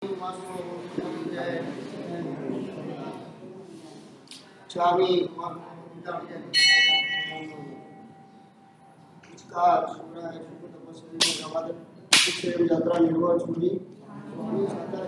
स्वामी यात्रा निर्भर छुरी स्वामी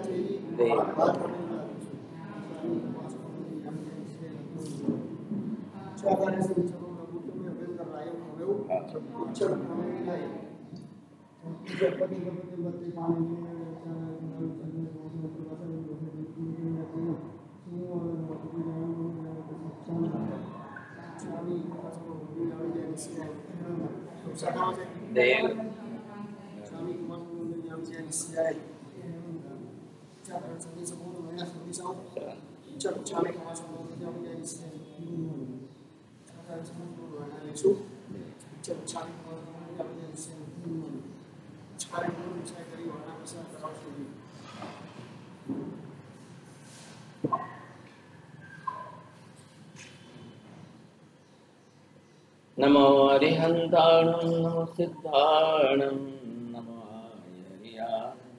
नमो अरिहन्ताणं नमो सिद्धाणं नमो आयर्याणं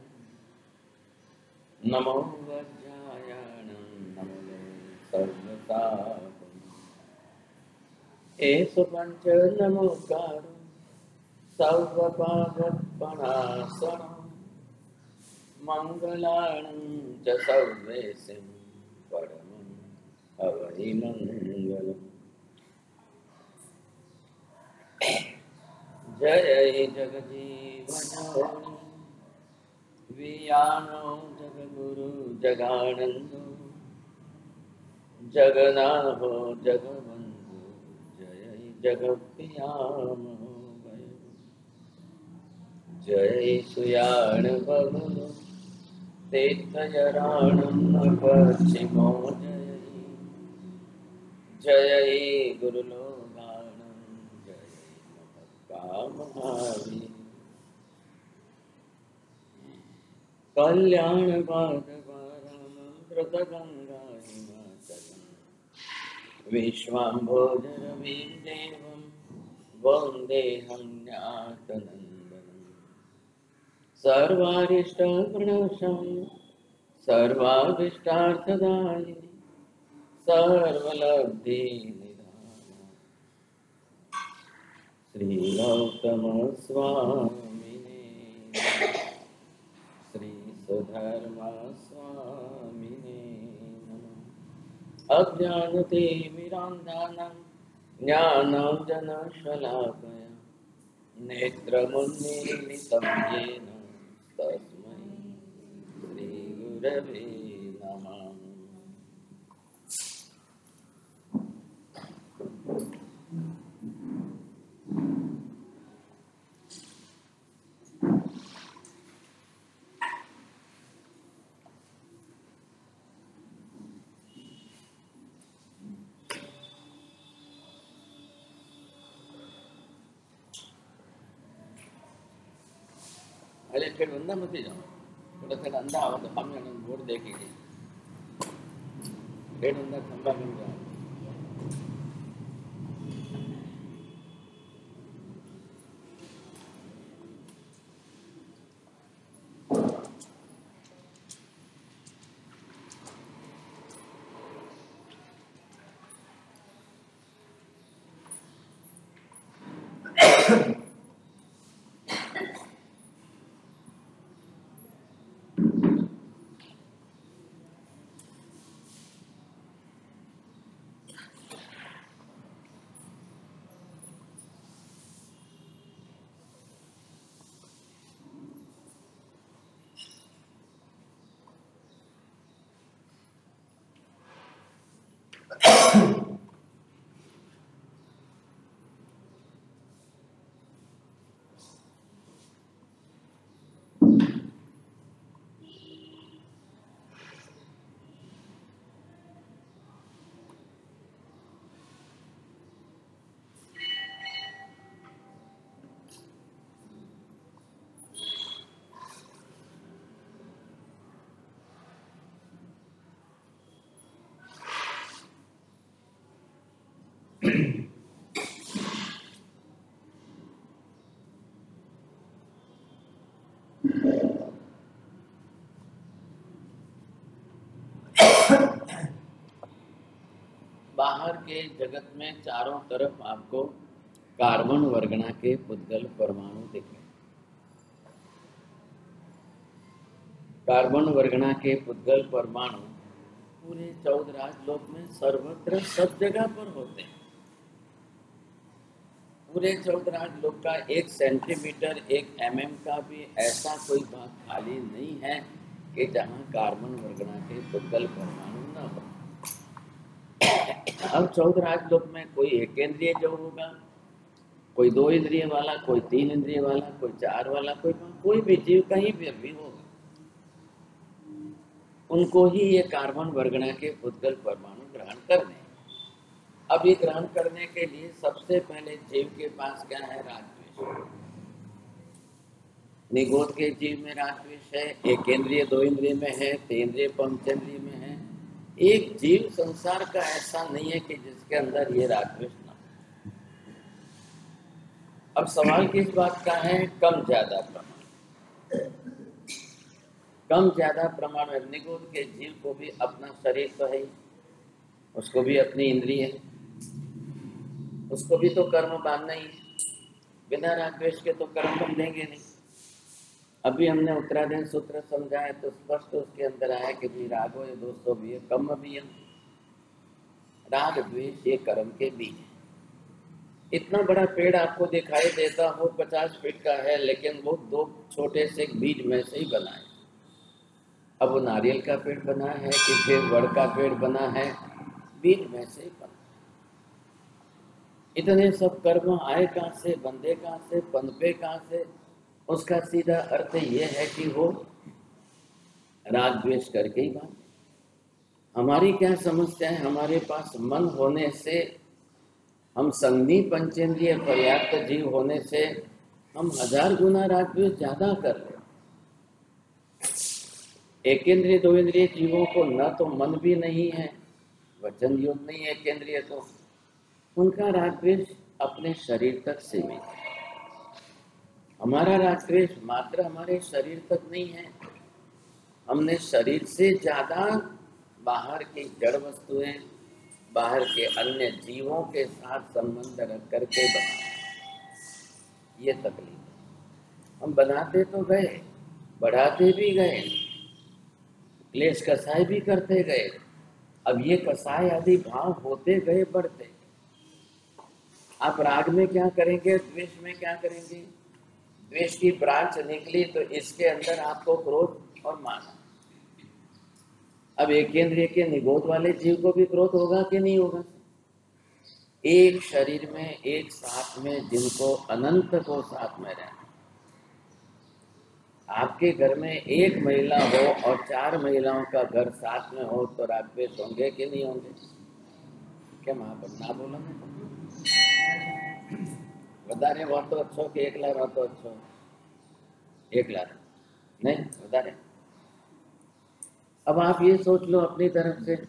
नमो वज्रायणं नमो सर्वतापं एषु पञ्च नमोकारो सर्वपादपणासनं मङ्गलानं च सर्वेशं परमं हवैमङ्गलम् जय जगजीवनोनि वियानो जगगुरु जगानन्दो जगन्नाथो जगबन्धु जय जगत्प्रियामो जय सुयाण बबुलो तीर्थजराणं पश्चिमो जय गुरुलोगाणं जय महावीर कल्याण पादपारामृतगंगा हिमाचलं विश्वाम्भोजरविं देवं वन्देऽहं ज्ञातनन्दनं सर्वारिष्टप्रणशं सर्वाभीष्टार्थदायिनि सर्वलब्धिनिधानं श्री गौतम स्वामिने श्री सुधर्म स्वामिने नमः। अज्ञानतिमिरान्धानां ज्ञानाञ्जनशलाकया नेत्रमुन्मीलितं येन तस्मै श्रीगुरवे नमः। अरे फिर अंदर मत जाओ, थोड़ा सा अंदर आओ तो हम यहाँ बोर्ड देखेंगे। फिर अंदर खंबा मिल जाओ। बाहर के जगत में चारों तरफ आपको कार्बन वर्गना के पुद्गल परमाणु दिख रहे हैं। कार्बन वर्गना के पुद्गल परमाणु पूरे 14 राजलोक में सर्वत्र सब जगह पर होते हैं। पूरे 14 राजलोक का 1 सेंटीमीटर 1 mm का भी ऐसा कोई भाग खाली नहीं है कि जहाँ कार्बन वर्गना के पुद्गल परमाणु न हो। अब 14 राजलोक में कोई 1 इंद्रिय जो होगा, कोई 2 इंद्रिय वाला, कोई 3 इंद्रिय वाला, कोई 4 वाला, कोई भी जीव कहीं भी होगा, उनको ही ये कार्बन वर्गना के पुद्गल परमाणु ग्रहण करने। अब ये ग्रहण करने के लिए सबसे पहले जीव के पास क्या है? राग-द्वेष। निगोद के जीव में राग-द्वेष है, 1 इंद्रिय 2 इंद्रिय में है, 3 इंद्रिय पंचेंद्रिय में है। एक जीव संसार का ऐसा नहीं है कि जिसके अंदर ये राग-द्वेष ना हो। अब सवाल किस बात का है? कम ज्यादा प्रमाण। कम ज्यादा प्रमाण में निगोद के जीव को भी अपना शरीर तो है, उसको भी अपनी इंद्रिय है, उसको भी तो कर्म बांधना ही है। बिना राग-द्वेष के तो कर्म बंधेंगे नहीं। अभी हमने उत्तराधीन सूत्र समझाया तो स्पष्ट उसके अंदर आया कि भी रागो ये दोस्तों भी है, कम भी है। राग द्वेष ये कर्म के बीज है। इतना बड़ा पेड़ आपको दिखाई देता हो 50 फीट का है, लेकिन वो 2 छोटे से बीज में से ही बना है। अब वो नारियल का पेड़ बना है कि फिर वड़ का पेड़ बना है, बीज में से ही बना। इतने सब कर्म आए कहाँ से, बंधे कहाँ से, पनपे कहाँ से? उसका सीधा अर्थ ये है कि वो राग द्वेष करके ही बांधे। हमारी क्या समस्या है? हमारे पास मन होने से, हम संधि पंचेंद्रिय पर्याप्त जीव होने से हम 1000 गुना राग द्वेष ज्यादा कर रहे। 1 इंद्रिय 2 इंद्रिय जीवों को न तो मन भी नहीं है, वचन योग नहीं है 1 इंद्रिय, तो उनका राग द्वेष अपने शरीर तक सीमित है। हमारा राग द्वेष मात्र हमारे शरीर तक नहीं है, हमने शरीर से ज्यादा बाहर की जड़ वस्तुएं, बाहर के अन्य जीवों के साथ संबंध रख करके बनाया। ये तकलीफ है। हम बनाते तो गए, बढ़ाते भी गए, क्लेश कसाय भी करते गए। अब ये कसाय आदि भाव होते गए, बढ़ते। आप राग में क्या करेंगे, द्वेष में क्या करेंगे? द्वेष की ब्रांच निकली तो इसके अंदर आपको क्रोध और मान। अब 1 इंद्रिय के निगोद वाले जीव को भी क्रोध होगा कि नहीं होगा? एक शरीर में एक साथ में जिनको अनंत को साथ में रहना। आपके घर में 1 महिला हो और 4 महिलाओं का घर साथ में हो तो राग द्वेष होंगे कि नहीं होंगे? क्या महापद ना बोलो ना? વધારે વાતો अच्छो कि एकला वातो अच्छो? एकला नहीं વધારે। अब आप ये सोच लो अपनी तरफ से,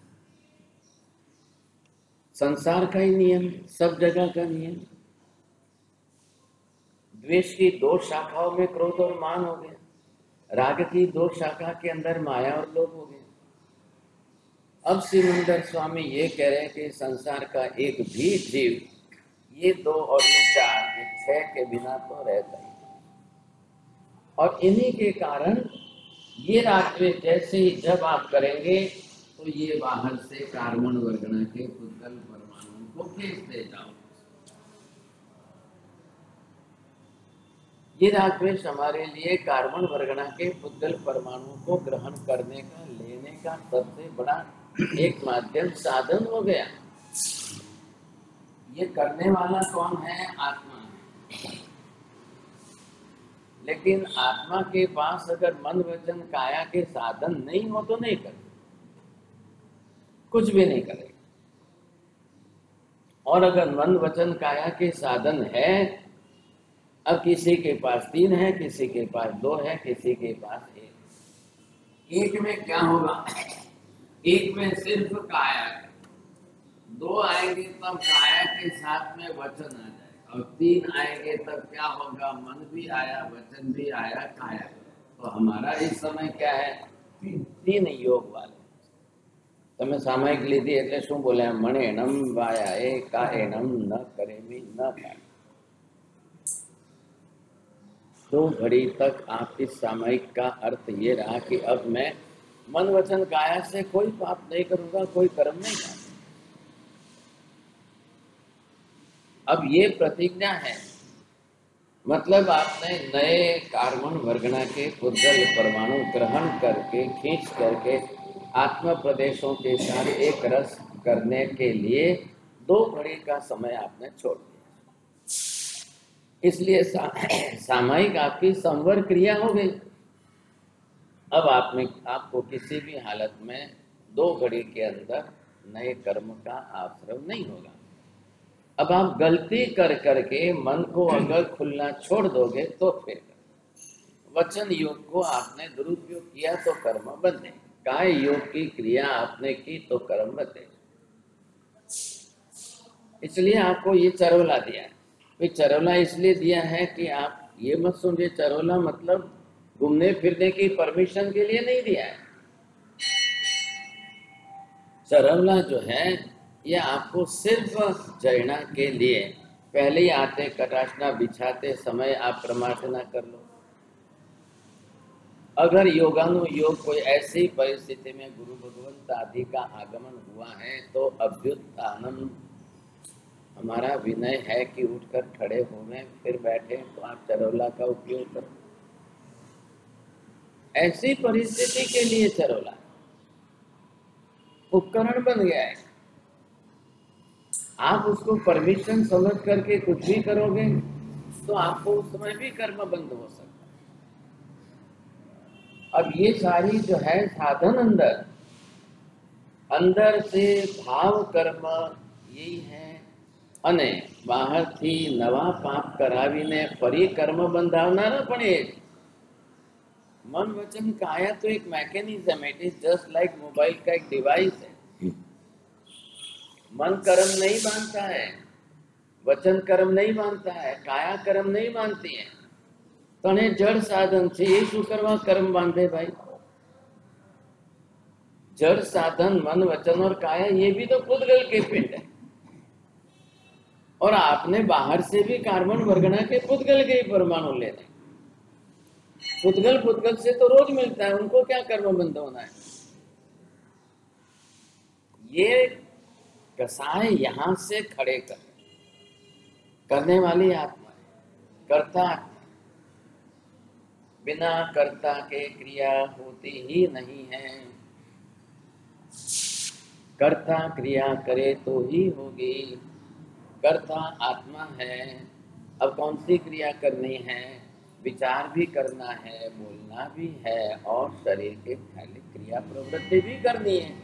संसार का ही नियम, सब जगह का नियम। द्वेष की 2 शाखाओं में क्रोध और मान हो गया, राग की 2 शाखा के अंदर माया और लोभ हो गया। अब सिमंदर स्वामी ये कह रहे हैं कि संसार का एक भी जीव ये 2 और ये 4, ये 6 के बिना तो रहता ही। और इन्हीं के कारण ये राग द्वेष जैसे ही जब आप करेंगे तो ये बाहर से कार्बन वर्गना के पुद्गल परमाणु को खींचते जाओ। ये राग द्वेष हमारे लिए कार्बन वर्गना के पुद्गल परमाणु को ग्रहण करने का, लेने का सबसे बड़ा एक माध्यम, साधन हो गया। ये करने वाला कौन है? आत्मा है। लेकिन आत्मा के पास अगर मन वचन काया के साधन नहीं हो तो नहीं करे, कुछ भी नहीं करेगा। और अगर मन वचन काया के साधन है, अब किसी के पास 3 है, किसी के पास 2 है, किसी के पास 1। 1 में क्या होगा? 1 में सिर्फ काया है, 2 आएंगे तब काया के साथ में वचन आ जाएगा, और 3 आएंगे तब क्या होगा? मन भी आया, वचन भी आया, काया। तो हमारा इस समय क्या है? 3 योग वाले। તમે સામાયિક લીધી એટલે શું બોલ્યા? મણેણમ વાયા એ કાએણમ ન કરેમી ન થાય। दो घड़ी तक आप इस सामायिक का अर्थ ये रहा कि अब मैं मन वचन काया से कोई पाप नहीं करूंगा, कोई कर्म नहीं करूंगा। अब ये प्रतिज्ञा है, मतलब आपने नए कार्बन वर्गना के पुद्गल परमाणु ग्रहण करके खींच करके आत्म प्रदेशों के साथ एक रस करने के लिए 2 घड़ी का समय आपने छोड़ दिया। इसलिए सामायिक आपकी संवर क्रिया हो गई। अब आपको किसी भी हालत में 2 घड़ी के अंदर नए कर्म का आश्रम नहीं होगा। अब आप गलती कर करके मन को अगर खुलना छोड़ दोगे तो फिर वचन योग को आपने दुरुपयोग किया तो कर्म बंधे, काय योग की क्रिया आपने की तो कर्म बंधे। इसलिए आपको ये चरोला दिया है। चरोला इसलिए दिया है कि आप ये मत समझिए चरोला मतलब घूमने फिरने की परमिशन के लिए नहीं दिया है। चरोला जो है ये आपको सिर्फ जयना के लिए, पहले ही आते कटाशना बिछाते समय आप प्रमार्थना कर लो। अगर योगानुयोग कोई ऐसी परिस्थिति में गुरु भगवंत आदि का आगमन हुआ है तो अभ्युत्थानम हमारा विनय है कि उठकर खड़े हो गए फिर बैठे, तो आप चरोला का उपयोग करो। ऐसी परिस्थिति के लिए चरोला उपकरण बन गया है। आप उसको परमिशन समझ करके कुछ भी करोगे तो आपको उस समय भी कर्म बंद हो सकता है। अब ये सारी जो है साधन अंदर से भाव कर्म यही है, અને બહારથી નવા પાપ કરાવીને ફરી કર્મ બંધાવનારા પણ એ मन वचन काया तो एक mechanism, it is just like mobile का एक डिवाइस है। मन कर्म नहीं मानता है, वचन कर्म नहीं मानता है, काया कर्म नहीं मानती है, तो जड़ साधन से ये शू करवा कर्म बांधे भाई। जड़ साधन मन वचन और काया ये भी तो पुद्गल के पिंड है, और आपने बाहर से भी कार्बन वर्गना के पुद्गल के ही परमाणु लेने। पुद्गल से तो रोज मिलता है, उनको क्या कर्म बंध होना है। ये कसाय यहां से खड़े करने वाली आत्मा है, कर्ता आत्मा। बिना कर्ता के क्रिया होती ही नहीं है, कर्ता क्रिया करे तो ही होगी। कर्ता आत्मा है। अब कौन सी क्रिया करनी है? विचार भी करना है, बोलना भी है, और शरीर के फैले क्रिया प्रवृत्ति भी करनी है।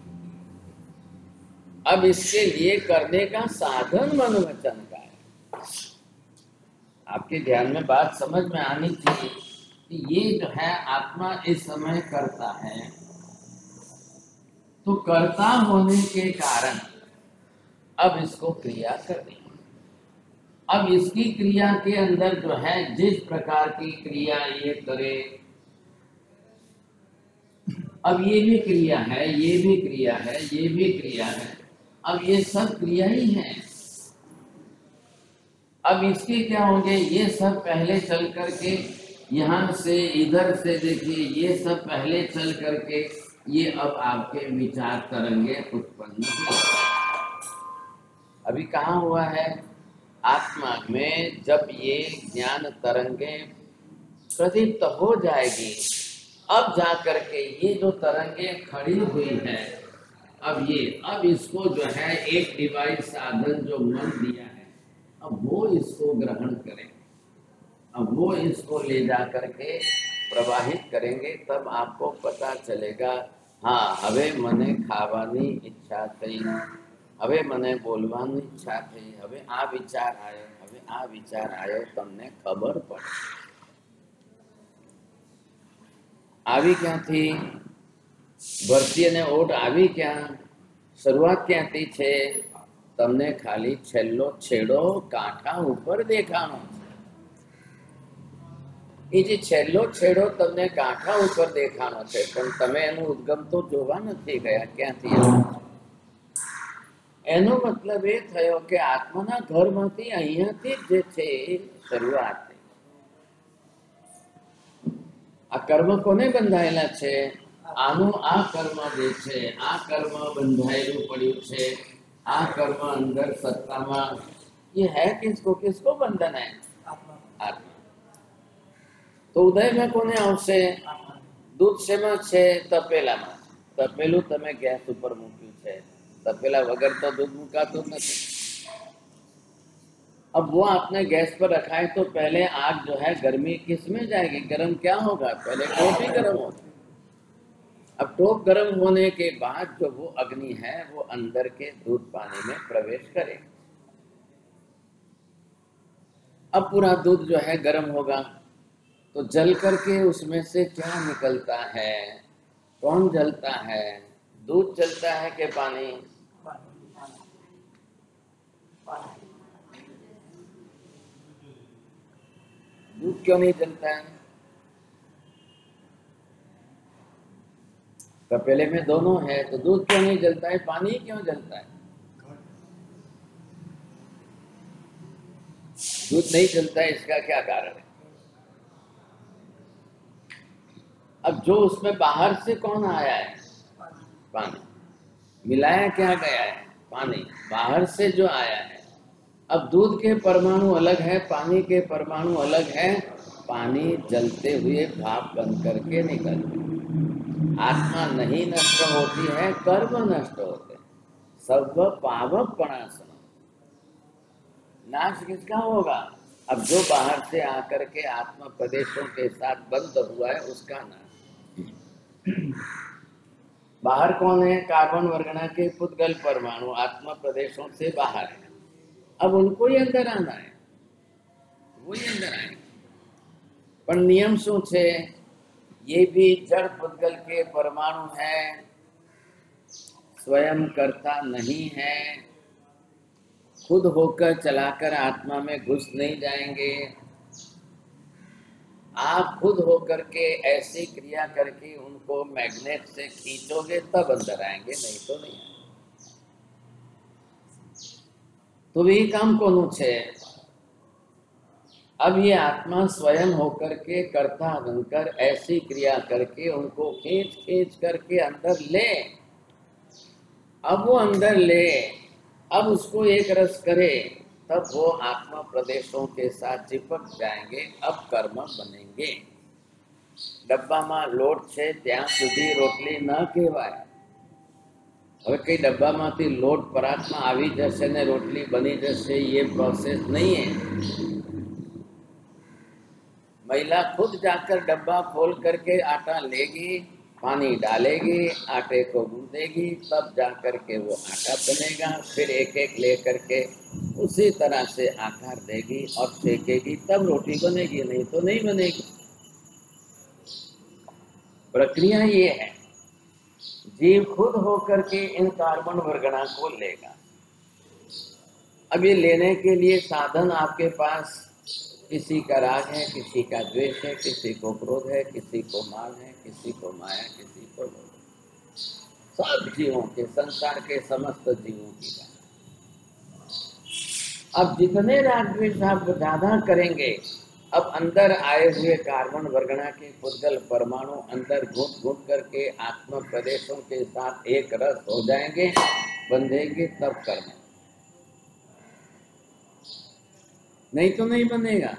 अब इसके लिए करने का साधन मन वचन का है। आपके ध्यान में बात समझ में आनी चाहिए कि ये जो है आत्मा इस समय करता है, तो कर्ता होने के कारण अब इसको क्रिया करनी है। अब इसकी क्रिया के अंदर जो है जिस प्रकार की क्रिया ये करे, अब ये भी क्रिया है, ये भी क्रिया है, ये भी क्रिया है, अब ये सब क्रिया ही है। अब इसके क्या होंगे? ये सब पहले चल करके यहां से इधर से देखिए, ये सब पहले चल करके ये अब आपके विचार तरंगे उत्पन्न हुए। अभी कहाँ हुआ है? आत्मा में जब ये ज्ञान तरंगे प्रदीप्त हो जाएगी, अब जाकर के ये जो तरंगे खड़ी हुई है, अब इसको जो है एक डिवाइस साधन जो मन दिया है, अब वो इसको ग्रहण करें, अब वो इसको ले जा करके प्रवाहित करेंगे। तब आपको पता चलेगा, हाँ हवे मने खावानी इच्छा थई, हवे मने बोलवानी इच्छा थई, हवे आ विचार आयो, तमने खबर पड़े। આવી ક્યાંથી? ભરતી અને ઓટ આવી ક્યાં? શરૂઆત ક્યાંથી છે? તમને ખાલી છેલ્લો છેડો કાંઠા ઉપર દેખાણો છે। એ જે છેલ્લો છેડો તમને કાંઠા ઉપર દેખાણો છે, પણ તમે એનો ઉદ્ગમ તો જોવા નથી ગયા ક્યાંથી આવ્યો. એનો મતલબ એ થયો કે આત્માના ઘરમાંથી અહીંયાથી જે છે એ શરૂઆત થઈ. આ કર્મ કોને બંધાયેલા છે? આનું આ કર્મ જે છે, આ કર્મ બંધાયેલું પડ્યું છે. આ કર્મ અંદર સત્તામાં ये है किसको किसको बंधन है? आत्मा. तो उदय में कोने आवशे? दूध શેમાં છે? તપેલામાં. તપેલું તમે ગેસ ઉપર મૂક્યું છે, तपेला वगैरह तो दूध मुकातो नहीं. अब वो आपने गैस पर रखा है तो पहले आग जो है गर्मी किस में जाएगी? गर्म क्या होगा? पहले टोप ही गर्म होगा. अब टोप गर्म होने के बाद जो वो अग्नि है वो अंदर के दूध पानी में प्रवेश करेगी. अब पूरा दूध जो है गर्म होगा तो जल करके उसमें से क्या निकलता है? कौन जलता है? दूध जलता है कि पानी? दूध क्यों नहीं जलता है? तपेले में दोनों है तो दूध क्यों नहीं जलता है? पानी क्यों जलता है? दूध नहीं जलता है, इसका क्या कारण है? अब जो उसमें बाहर से कौन आया है? पानी. मिलाया क्या गया है? पानी. बाहर से जो आया है. अब दूध के परमाणु अलग है, पानी के परमाणु अलग है. पानी जलते हुए भाप बन करके निकलते. आत्मा नहीं नष्ट होती है, कर्म नष्ट होते. सब पावकपणासन. नाश किसका होगा? अब जो बाहर से आकर के आत्मा प्रदेशों के साथ बंद हुआ है उसका नाश. बाहर कौन है? कार्बन वर्गना के पुद्गल परमाणु आत्मा प्रदेशों से बाहर है. अब उनको ही अंदर आना है, वही अंदर आए. पर नियम शू छे? ये भी जड़ पुद्गल के परमाणु है, स्वयं करता नहीं है. खुद होकर चलाकर आत्मा में घुस नहीं जाएंगे. आप खुद होकर के ऐसी क्रिया करके उनको मैग्नेट से खींचोगे तब अंदर आएंगे, नहीं तो नहीं आएंगे. तो भी काम कोनु छे? अब ये आत्मा स्वयं होकर के कर्ता बनकर ऐसी क्रिया करके उनको खींच खींच करके अंदर ले. अब वो अंदर ले, अब उसको एक रस करे, तब वो आत्मा प्रदेशों के साथ चिपक जाएंगे. अब कर्म बनेंगे. डब्बा में लोट छे ત્યાં સુધી રોટલી न કહેવાય. હવે કઈ ડબ્બામાંથી લોટ પરાતમાં આવી જશે ને રોટલી બની જશે, ये प्रोसेस नहीं है. महिला खुद जाकर डब्बा खोल करके आटा लेगी, पानी डालेगी, आटे को गूंदेगी, तब जाकर के वो आटा बनेगा. फिर एक एक ले करके उसी तरह से आकार देगी और सेकेगी, तब रोटी बनेगी, नहीं तो नहीं बनेगी. प्रक्रिया ये है. जीव खुद होकर के इन कार्बन वर्गणा को लेगा. अब ये लेने के लिए साधन आपके पास, किसी का राग है, किसी का द्वेष है, किसी को क्रोध है, किसी को मान है, किसी को माया, किसी को लोभ. सब जीवों के, संसार के समस्त जीवों की बात. अब जितने राग द्वेष आप ज्यादा करेंगे, अब अंदर आए हुए कार्बन वर्गणा के पुद्गल परमाणु अंदर घुट घुट करके आत्मा प्रदेशों के साथ एक रस हो जाएंगे, बंधेंगे, तब कर्म. नहीं तो नहीं बनेगा.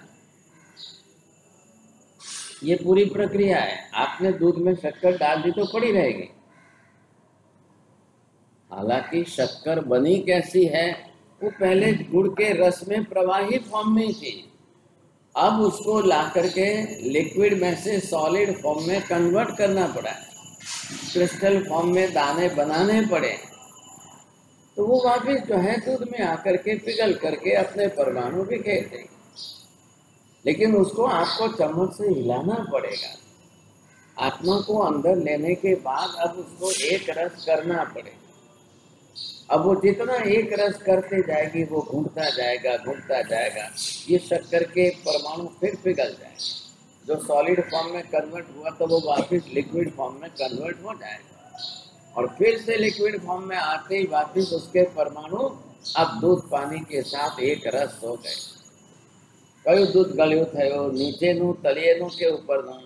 ये पूरी प्रक्रिया है. आपने दूध में शक्कर डाल दी तो पड़ी रहेगी. हालांकि शक्कर बनी कैसी है? वो पहले गुड़ के रस में प्रवाही फॉर्म में थी. अब उसको ला करके लिक्विड में से सॉलिड फॉर्म में कन्वर्ट करना पड़ा. क्रिस्टल फॉर्म में दाने बनाने पड़े. तो वो वापिस जो है दूध में आकर के पिघल करके अपने परमाणु बिखेर देंगे. लेकिन उसको आपको चम्मच से हिलाना पड़ेगा. आत्मा को अंदर लेने के बाद अब उसको एक रस करना पड़ेगा. अब वो जितना एक रस करते जाएगी वो घूमता जाएगा, घूमता जाएगा. ये शक्कर के परमाणु फिर पिघल जाएंगे. जो सॉलिड फॉर्म में कन्वर्ट हुआ तो वो वापस लिक्विड फॉर्म में कन्वर्ट हो जाएगा, और फिर से लिक्विड फॉर्म में आते ही वापस उसके परमाणु अब दूध पानी के साथ एक रस हो गए। कયું दूध गळ્યું થયો નીચેનું તળિયેનું के ऊपरનું।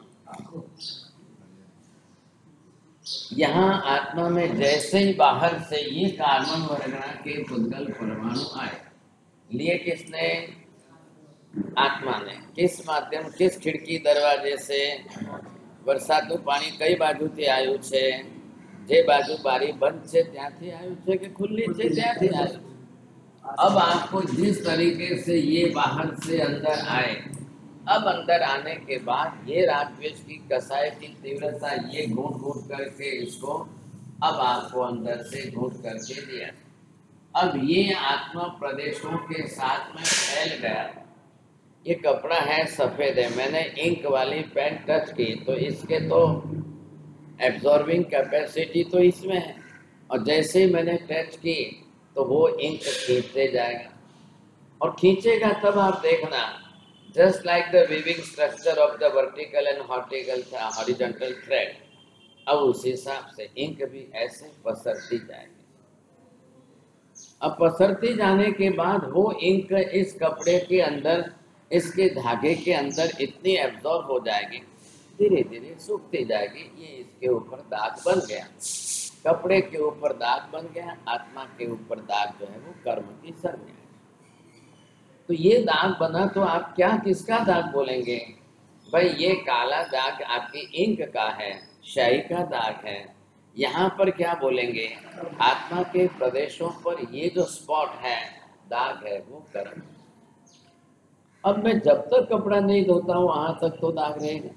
यहाँ आत्मा में जैसे ही बाहर से ये कार्बन वर्गना के पुद्गल परमाणु आए, लिए किसने? आत्मा ने। किस माध्यम, किस खिड़की दरवाजे से? વરસાદનું પાણી કઈ બાજુથી આવ્યું છે? જે બાજુ બારી બંધ છે ત્યાંથી આવ્યું છે કે ખુલ્લી છે ત્યાંથી આવ્યું? अब आपको जिस तरीके से ये बाहर से अंदर आए, अब अंदर आने के बाद ये राग द्वेष की कसाई की तीव्रता ये घूट घूट करके इसको अब आपको अंदर से घूट करके दिया। अब ये आत्मा प्रदेशों के साथ में फैल गया। ये कपड़ा है सफेद है, मैंने इंक वाली पेन टच की तो इसके तो एब्जॉर्बिंग कैपेसिटी तो इसमें है, और जैसे ही मैंने टच की तो वो इंक खींचते जाएगा, और खींचेगा तब आप देखना just like the weaving structure of the vertical and horizontal thread. अब उस हिसाब से इंक भी ऐसे पसरती जाएगी। अब पसरती जाने के बाद वो इंक इस कपड़े के अंदर, इसके धागे के अंदर इतनी एब्जॉर्ब हो जाएगी, धीरे धीरे सूखती जाएगी। ये इसके ऊपर दाग बन गया, कपड़े के ऊपर दाग बन गया, आत्मा के ऊपर दाग जो है वो कर्म की संज्ञा है। तो ये दाग बना तो आप क्या किसका दाग बोलेंगे? भाई ये काला दाग आपकी इंक का है, शाही का दाग है। यहाँ पर क्या बोलेंगे? आत्मा के प्रदेशों पर ये जो स्पॉट है, दाग है, वो कर्म। अब मैं जब तक कपड़ा नहीं धोता हूँ वहां तक तो दाग रहेगा।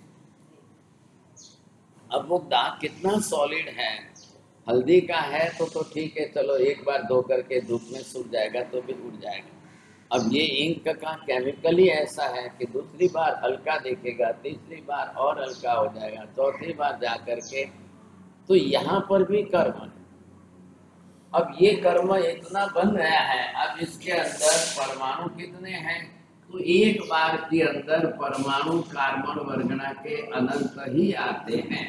अब वो दाग कितना सॉलिड है, हल्दी का है तो ठीक है, चलो एक बार धो करके धूप में सूख जाएगा तो भी उड़ जाएगा। अब ये इंक का केमिकल ही ऐसा है कि दूसरी बार हल्का दिखेगा, तीसरी बार और हल्का हो जाएगा, चौथी बार जा करके, तो यहाँ पर भी कर्म है। अब ये कर्म इतना बन गया है, अब इसके अंदर परमाणु कितने हैं? तो एक बार के अंदर परमाणु कार्बन वर्गना के अनंत ही आते हैं।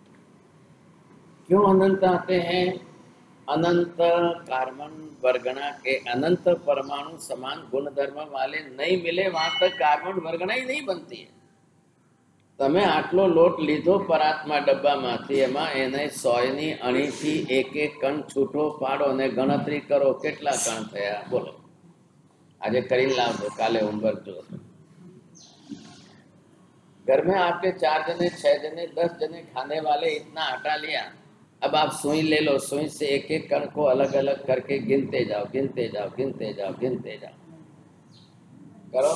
क्यों अनंत आते हैं? अनंत कार्बन वर्गना के अनंत परमाणु समान गुण धर्म वाले नहीं मिले, वहां तक कार्बन वर्गना ही नहीं बनती है। તમે આટલો લોટ લીધો પરાત્મા ડબ્બામાંથી, એમાં એને 100 ની અણીથી એક એક કણ છૂટો પાડો અને ગણતરી કરો કેટલા કણ થયા, બોલો। આજે કરીને લાવજો, કાલે હોમવર્ક જો। घर में आपके 4 जने 6 जने 10 जने खाने वाले इतना आटा लिया, अब आप सुई ले लो, सुई से एक एक कण को अलग अलग करके गिनते जाओ, गिनते जाओ, गिनते जाओ, गिनते जाओ, करो।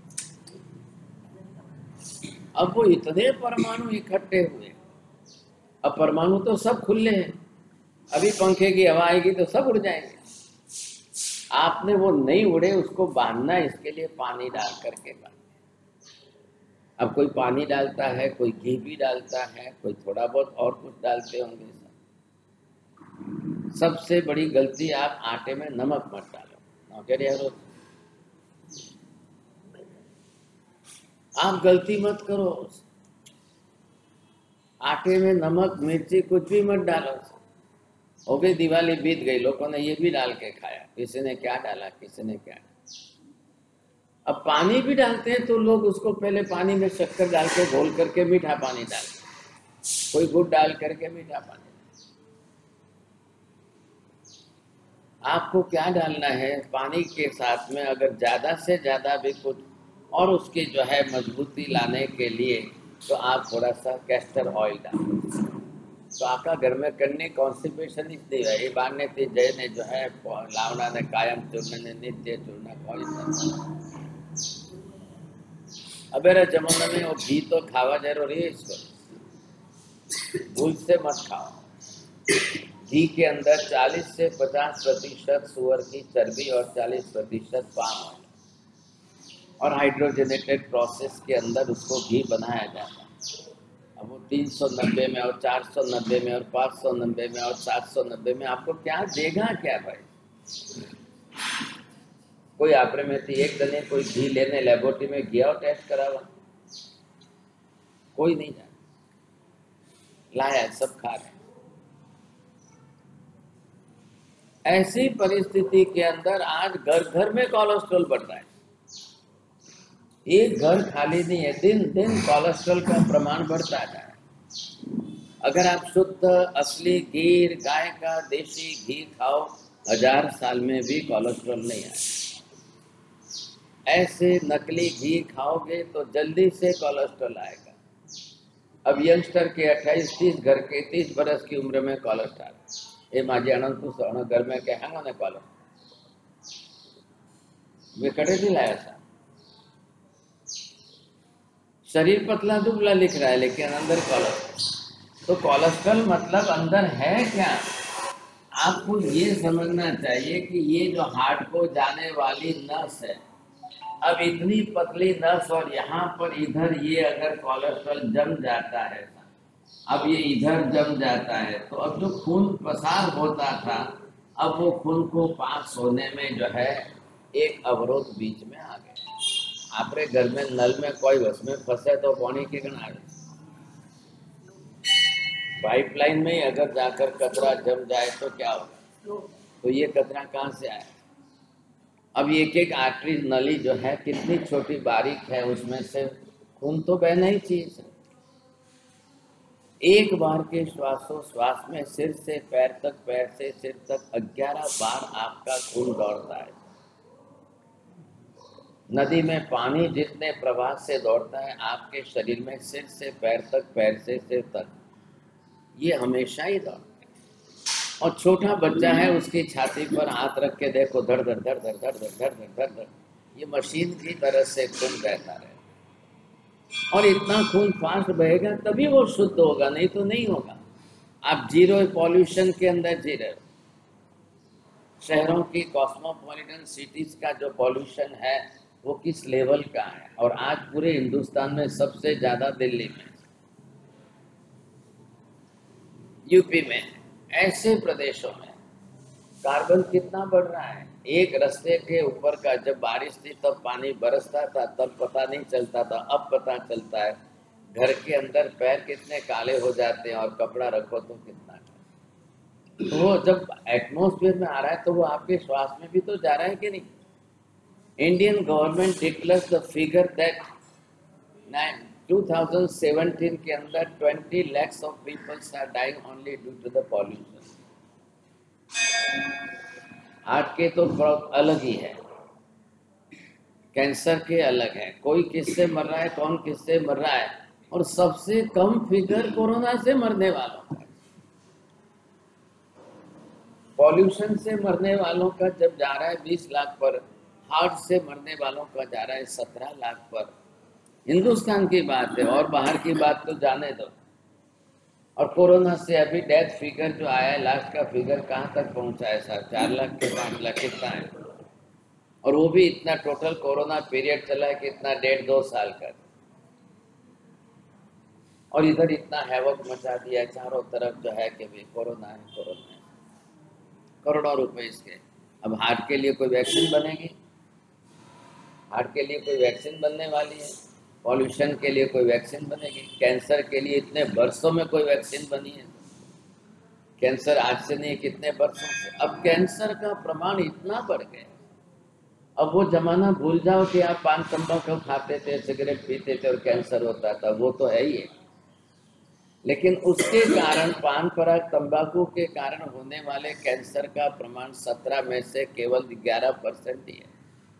अब वो इतने परमाणु इकट्ठे हुए, अब परमाणु तो सब खुले हैं, अभी पंखे की हवा आएगी तो सब उड़ जाएंगे। आपने वो नहीं उड़े उसको बांधना, इसके लिए पानी डाल करके बांधना। अब कोई पानी डालता है, कोई घी भी डालता है, कोई थोड़ा बहुत और कुछ डालते होंगे। सबसे बड़ी गलती, आप आटे में नमक मत डालो। आप गलती मत करो, आटे में नमक मिर्ची कुछ भी मत डालो। हो गई दिवाली, बीत गई, लोगों ने ये भी डाल के खाया, किसी ने क्या डाला, किसी ने क्या। अब पानी भी डालते हैं तो लोग उसको पहले पानी में शक्कर डाल के घोल करके मीठा पानी डालते, कोई गुड़ डाल करके मीठा पानी। आपको क्या डालना है? पानी के साथ में अगर ज्यादा से ज्यादा भी कुछ और उसकी जो है मजबूती लाने के लिए, तो आप थोड़ा सा कैस्टर ऑयल डालो। तो आका घर में करने कॉन्स्टिपेशन इसलिए है, ये बारने थी जय ने जो है लावना ने कायम चूर्ण ने नित्य चूर्ण कौन। अबेरा जमाना में वो घी तो खावा जरूरी है, इसको भूल से मत खाओ। घी के अंदर 40 से 50% सुअर की चर्बी और 40% पाम ऑयल, और हाइड्रोजनेटेड प्रोसेस के अंदर उसको घी बनाया जाता है। अब वो 390 में और 490 में और 590 में और 790 में आपको क्या देगा क्या भाई? कोई आपरे में थी एक जने कोई घी लेने लेबोरेटरी में गया और टेस्ट करावा, कोई नहीं जाना, लाया सब खा रहे। ऐसी परिस्थिति के अंदर आज घर घर में कोलेस्ट्रॉल बढ़ रहा है। एक घर खाली नहीं है, दिन दिन कोलेस्ट्रॉल का प्रमाण बढ़ता जा रहा है। अगर आप शुद्ध असली गिर गाय का देसी घी खाओ, 1000 साल में भी कोलेस्ट्रॉल नहीं आए। ऐसे नकली घी खाओगे तो जल्दी से कोलेस्ट्रॉल आएगा। अब यंगस्टर के 28-30 घर के 30 बरस की उम्र में कोलेस्ट्रॉल, ये माझे अनंत घर में कहेंगे ना कोलेस्ट्रॉल वे कड़े भी लाया था। शरीर पतला दुबला लिख रहा है लेकिन अंदर कोलेस्ट्रॉल। तो कोलेस्ट्रॉल मतलब अंदर है क्या? आपको ये समझना चाहिए कि ये जो हार्ट को जाने वाली नस है, अब इतनी पतली नस और यहाँ पर इधर ये अगर कोलेस्ट्रॉल जम जाता है, अब ये इधर जम जाता है, तो अब जो खून पसार होता था, अब वो खून को पास होने में जो है एक अवरोध बीच में आ गया। आपरे घर में नल में कोई बस में फंसे तो पानी के गण पाइपलाइन में अगर जाकर कचरा जम जाए तो क्या होगा? तो ये कचरा कहाँ से आया? अब एक एक आर्टरी नली जो है कितनी छोटी बारीक है, उसमें से खून तो बहना ही चाहिए। एक बार के श्वासोश्वास में सिर से पैर तक, पैर से सिर तक 11 बार आपका खून दौड़ता है। नदी में पानी जितने प्रवाह से दौड़ता है, आपके शरीर में सिर से पैर तक, पैर से सिर तक ये हमेशा ही दौड़ता है। और छोटा बच्चा है, उसकी छाती पर हाथ रख के देखो, धड़ धड़ धड़ धड़ धड़ धड़ धड़ धड़ धड़ धड़, ये मशीन की तरह से खून बहता रहे। और इतना खून फास्ट बहेगा तभी वो शुद्ध होगा, नहीं तो नहीं होगा। आप जीरो पॉल्यूशन के अंदर जी रहे हो। शहरों की कॉस्मोपॉलिटन सिटीज का जो पॉल्यूशन है वो किस लेवल का है? और आज पूरे हिंदुस्तान में सबसे ज्यादा दिल्ली में, यूपी में, ऐसे प्रदेशों में कार्बन कितना बढ़ रहा है। एक रास्ते के ऊपर का जब बारिश थी तब पानी बरसता था, तब पता नहीं चलता था, अब पता चलता है। घर के अंदर पैर कितने काले हो जाते हैं और कपड़ा रखो तो कितना। तो वो जब एटमॉस्फेयर में आ रहा है तो वो आपके श्वास में भी तो जा रहा है कि नहीं? Indian government declares the figure that 2017 के अंदर 20 lakhs of people are dying only due to the pollution. Heart के तो बहुत अलग ही है, कैंसर के अलग है, कोई किससे मर रहा है, कौन किससे मर रहा है। और सबसे कम फिगर कोरोना से मरने वालों का, पॉल्यूशन से मरने वालों का जब जा रहा है 20 लाख पर, हार्ट से मरने वालों का जा रहा है 17 लाख पर। हिंदुस्तान की बात है, और बाहर की बात तो जाने दो। और कोरोना से अभी डेथ फिगर जो आया है, लास्ट का फिगर कहाँ तक पहुंचा है सर? 4 लाख के 5 लाख कितना है? और वो भी इतना टोटल कोरोना पीरियड चला है कितना, 1.5-2 साल का। और इधर इतना हैवक मचा दिया है चारों तरफ जो है कि भाई कोरोना है, कोरोना है, करोड़ों रुपए इसके। अब हार्ट के लिए कोई वैक्सीन बनेगी? हार्ट के लिए कोई वैक्सीन बनने वाली है? पॉल्यूशन के लिए कोई वैक्सीन बनेगी? कैंसर के लिए इतने वर्षों में कोई वैक्सीन बनी है? कैंसर आज से नहीं, कितने वर्षों से। अब कैंसर का प्रमाण इतना बढ़ गया, अब वो जमाना भूल जाओ कि आप पान तंबाकू खाते थे, सिगरेट पीते थे और कैंसर होता था, वो तो है ही है। लेकिन उसके कारण, पान पराग तंबाकू के कारण होने वाले कैंसर का प्रमाण 17 में से केवल 11% ही है।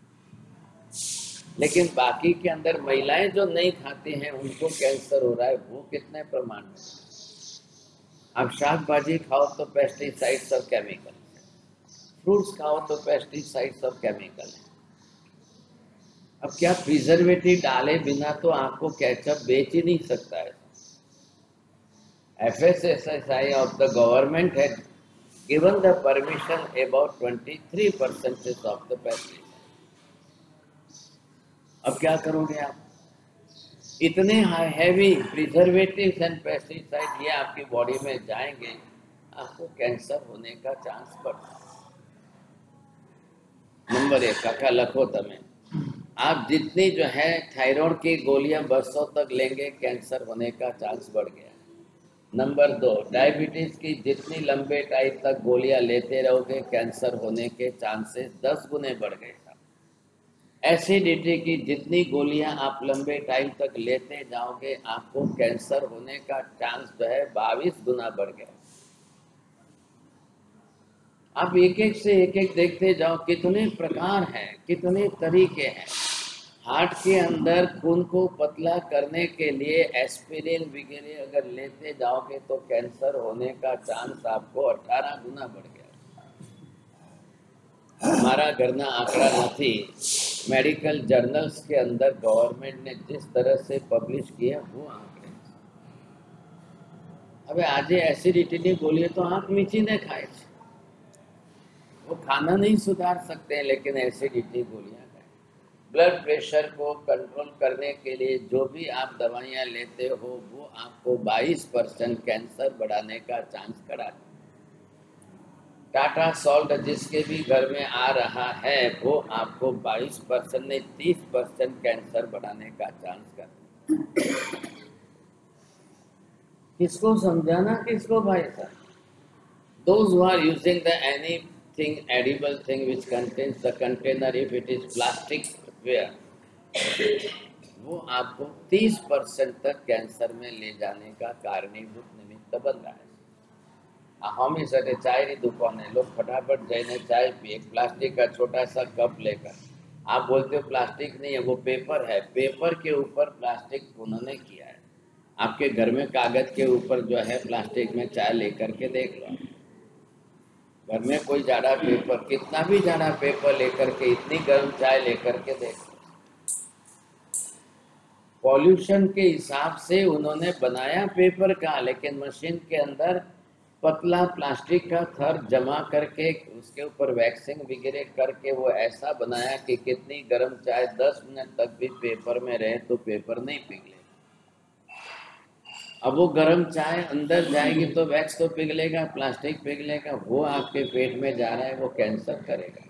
लेकिन बाकी के अंदर महिलाएं जो नहीं खाती हैं उनको कैंसर हो रहा है, वो कितने प्रमाण में? आप शाक भाजी खाओ तो पेस्टिसाइड्स और केमिकल, फ्रूट्स खाओ तो पेस्टिसाइड्स और केमिकल। अब क्या प्रिजर्वेटिव डाले बिना तो आपको केचप बेच ही नहीं सकता है। FSSAI of the government had given the permission about 23% of the pesticide. अब क्या करोगे आप? इतने हैवी प्रिजर्वेटिव्स एंड पेस्टिसाइड ये आपकी बॉडी में जाएंगे, आपको कैंसर होने का चांस बढ़ता है। नंबर 1 काका लखो तमें आप जितनी जो है थायराइड की गोलियां बरसों तक लेंगे, कैंसर होने का चांस बढ़ गया। नंबर 2, डायबिटीज की जितनी लंबे टाइम तक गोलियां लेते रहोगे, कैंसर होने के चांसेस 10 गुने बढ़ गए। एसिडिटी की जितनी गोलियां आप लंबे टाइम तक लेते जाओगे, आपको कैंसर होने का चांस जो है 22 गुना बढ़ गया। आप एक एक से एक एक देखते जाओ, कितने प्रकार हैं, कितने तरीके हैं। हार्ट के अंदर खून को पतला करने के लिए एस्पिरिन वगैरह अगर लेते जाओगे तो कैंसर होने का चांस आपको 18 गुना बढ़ गया। हमारा घरना आंकड़ा नहीं, मेडिकल जर्नल्स के अंदर गवर्नमेंट ने जिस तरह से पब्लिश किया वो आंकड़े। अब आज एसिडिटी ની ગોળીઓ तो आंख મીચીને खाए, वो खाना नहीं सुधार सकते हैं, लेकिन एसिडिटी गोलियां खाए। ब्लड प्रेशर को कंट्रोल करने के लिए जो भी आप दवाइयां लेते हो, वो आपको 22% कैंसर बढ़ाने का चांस करा। टाटा सॉल्ट जिसके भी घर में आ रहा है, वो आपको 22% नहीं 30% कैंसर बढ़ाने का चांस कर। किसको समझाना, किसको भाई साहब? Those who are using the anything edible thing which contains the container, if it is plastic ware, वो आपको 30% तक कैंसर में ले जाने का कारणीभूत निमित्त बन रहा है। हमें चाय की दुकान है, लोग फटाफट जाने चाय पिए, प्लास्टिक का छोटा सा कप लेकर। आप बोलते हो प्लास्टिक नहीं है, वो पेपर है, पेपर के ऊपर प्लास्टिक उन्होंने किया है। आपके घर में कागज के ऊपर जो है प्लास्टिक में चाय लेकर के देख लो। घर में कोई जाड़ा पेपर, कितना भी जाड़ा पेपर लेकर के, इतनी गर्म चाय लेकर के देखो। पॉल्यूशन के हिसाब से उन्होंने बनाया पेपर का, लेकिन मशीन के अंदर पतला प्लास्टिक का थर जमा करके उसके ऊपर वैक्सिंग वगैरह करके वो ऐसा बनाया कि कितनी गर्म चाय 10 मिनट तक भी पेपर में रहे तो पेपर नहीं पिघले। अब वो गर्म चाय अंदर जाएगी तो वैक्स तो पिघलेगा, प्लास्टिक पिघलेगा, वो आपके पेट में जा रहा है, वो कैंसर करेगा।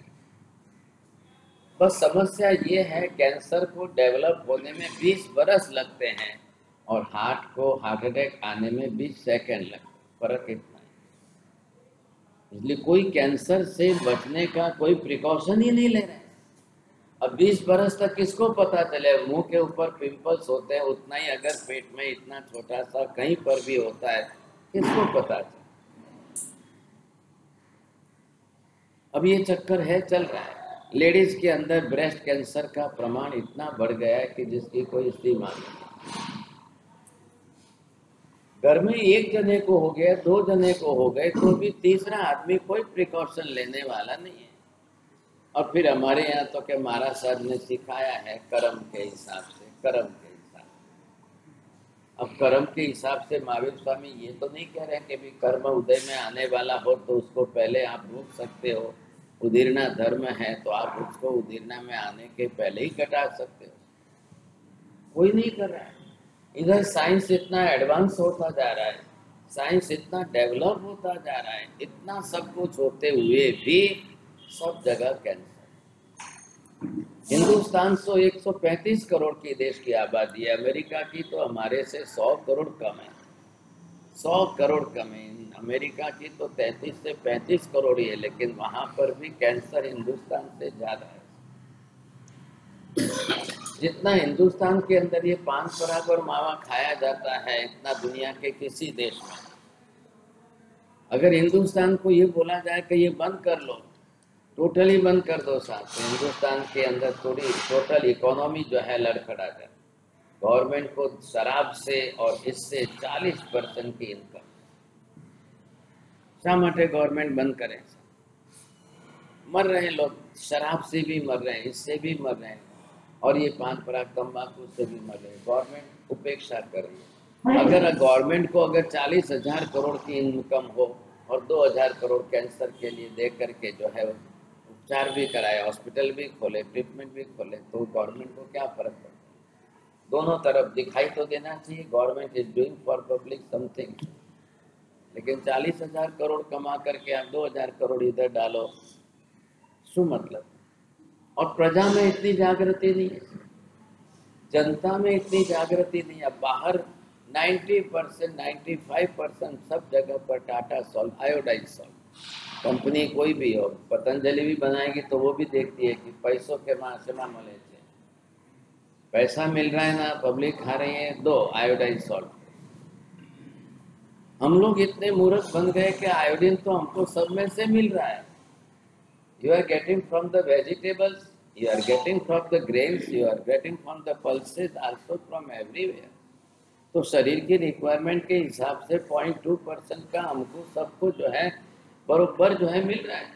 बस समस्या ये है, कैंसर को डेवलप होने में 20 बरस लगते हैं और हार्ट अटैक आने में 20 सेकंड लगते हैं। फर्क इतना है। इसलिए कोई कैंसर से बचने का कोई प्रिकॉशन ही नहीं ले रहे हैं। अब 20 बरस तक किसको पता चले? मुंह के ऊपर पिंपल्स होते हैं, उतना ही अगर पेट में इतना छोटा सा कहीं पर भी होता है, किसको पता चले? अब ये चक्कर है, चल रहा है। लेडीज के अंदर ब्रेस्ट कैंसर का प्रमाण इतना बढ़ गया है कि जिसकी कोई सीमा नहीं। घर में एक जने को हो गया, 2 जने को हो गए, तो भी तीसरा आदमी कोई प्रिकॉशन लेने वाला नहीं है। और फिर हमारे यहाँ तो क्या महाराज साहब ने सिखाया है, कर्म के हिसाब से, कर्म के हिसाब। अब कर्म के हिसाब से महावीर स्वामी ये तो नहीं कह रहे कि भी कर्म उदय में आने वाला हो तो उसको पहले आप रोक सकते हो। उदीरना धर्म है तो आप उसको उदीरना में आने के पहले ही घटा सकते हो। कोई नहीं कर रहा है। इधर साइंस इतना एडवांस होता जा रहा है, साइंस इतना डेवलप होता जा रहा है, इतना सब कुछ होते हुए भी सब जगह कैंसर। हिंदुस्तान 135 करोड़ की देश की आबादी है, अमेरिका की तो हमारे से 100 करोड़ कम है, 100 करोड़ कम है। अमेरिका की तो 33 से 35 करोड़ ही है, लेकिन वहां पर भी कैंसर हिंदुस्तान से ज्यादा है। जितना हिंदुस्तान के अंदर ये पान पराग और मावा खाया जाता है, इतना दुनिया के किसी देश में। अगर हिंदुस्तान को ये बोला जाए कि ये बंद कर लो, टोटली बंद कर दो साहब, तो हिंदुस्तान के अंदर थोड़ी टोटल इकोनॉमी जो है लड़खड़ा जाए। गवर्नमेंट को शराब से और इससे 40% की इनकम। शा माटे गवर्नमेंट बंद करे? मर रहे हैं लोग, शराब से भी मर रहे हैं, इससे भी मर रहे हैं, और ये पान पराग तंबाकू से भी मर रहे हैं। गवर्नमेंट उपेक्षा कर रही है। अगर गवर्नमेंट को अगर 40,000 करोड़ की इनकम हो और 2,000 करोड़ कैंसर के लिए दे करके जो है उपचार भी कराए, हॉस्पिटल भी खोले, ट्रीटमेंट भी खोले, तो गवर्नमेंट को क्या फर्क पड़ता है? दोनों तरफ दिखाई तो देना चाहिए government is doing for public something. लेकिन 40,000 करोड़ कमा करके आप 2,000 करोड़ इधर डालो, शू मतलब? और प्रजा में इतनी जागृति नहीं है, जनता में इतनी जागृति नहीं है। बाहर 90% 95% सब जगह पर Tata salt, iodize salt, company कोई भी हो, पतंजलि भी बनाएगी तो वो भी देखती है कि पैसों के मामले से पैसा मिल रहा है ना, पब्लिक खा रही है, दो आयोडाइज सॉल्ट। हम लोग इतने मूर्ख बन गए कि आयोडीन तो हमको सब में से मिल रहा है। You are getting from the vegetables, you are getting from the grains, you are getting from the pulses, also from everywhere. तो शरीर की रिक्वायरमेंट के हिसाब से 0.2% का हमको सबको जो है बरोबर जो है मिल रहा है,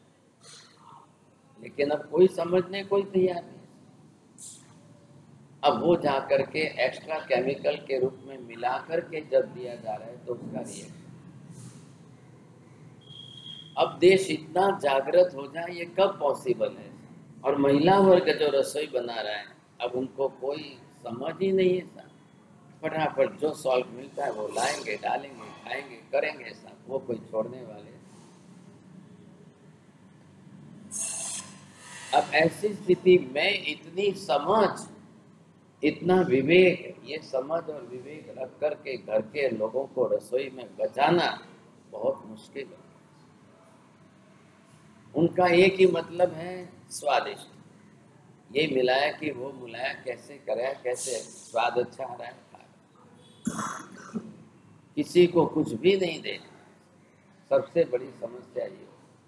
लेकिन अब कोई समझने कोई तैयार नहीं। अब वो जा करके एक्स्ट्रा केमिकल के रूप में मिला करके जब दिया जा रहा है तो उसका रिएक्शन। अब देश इतना जागृत हो जाए ये कब पॉसिबल है? और महिला वर्ग जो रसोई बना रहा है अब उनको कोई समझ ही नहीं है सर, फटाफट जो सॉल्ट मिलता है वो लाएंगे, डालेंगे, खाएंगे, करेंगे सर, वो कोई छोड़ने वाले। अब ऐसी स्थिति में इतनी समझ, इतना विवेक, ये समझ और विवेक रख करके घर के लोगों को रसोई में बचाना बहुत मुश्किल है। उनका एक ही मतलब है स्वादिष्ट, ये मिलाया कि वो मिलाया, कैसे कराया, कैसे स्वाद अच्छा आ रहा है, किसी को कुछ भी नहीं देना, सबसे बड़ी समस्या ये।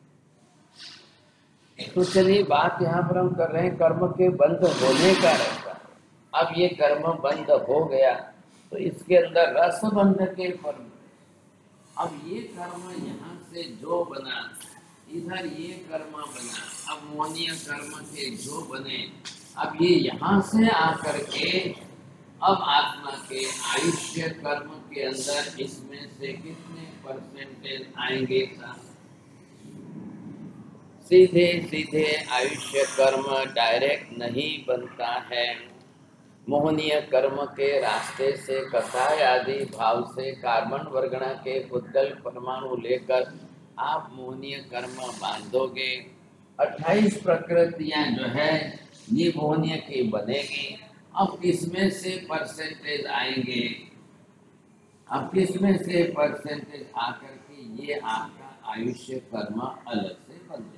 तो चलिए बात यहाँ पर हम कर रहे हैं कर्म के बंद होने का रास्ता। अब ये कर्म बंद हो गया तो इसके अंदर रस बंध के कर्म, अब ये कर्म यहाँ से जो बना, इधर ये कर्म बना, अब मोहनीय कर्म के जो बने, अब ये यहाँ से आकर के अब आत्मा के आयुष्य कर्म के अंदर इसमें से कितने परसेंटेज आएंगे? सीधे सीधे आयुष्य कर्म डायरेक्ट नहीं बनता है। मोहनीय कर्म के रास्ते से कसाय आदि भाव से कार्बन वर्गणा के उद्गल परमाणु लेकर आप मोहनीय कर्म बांधोगे। 28 प्रकृतियां जो है ये मोहनीय की बनेगी। अब किसमें से परसेंटेज आएंगे? अब किसमें से परसेंटेज आकर के ये आपका आयुष्य कर्म अलग से बन जाए,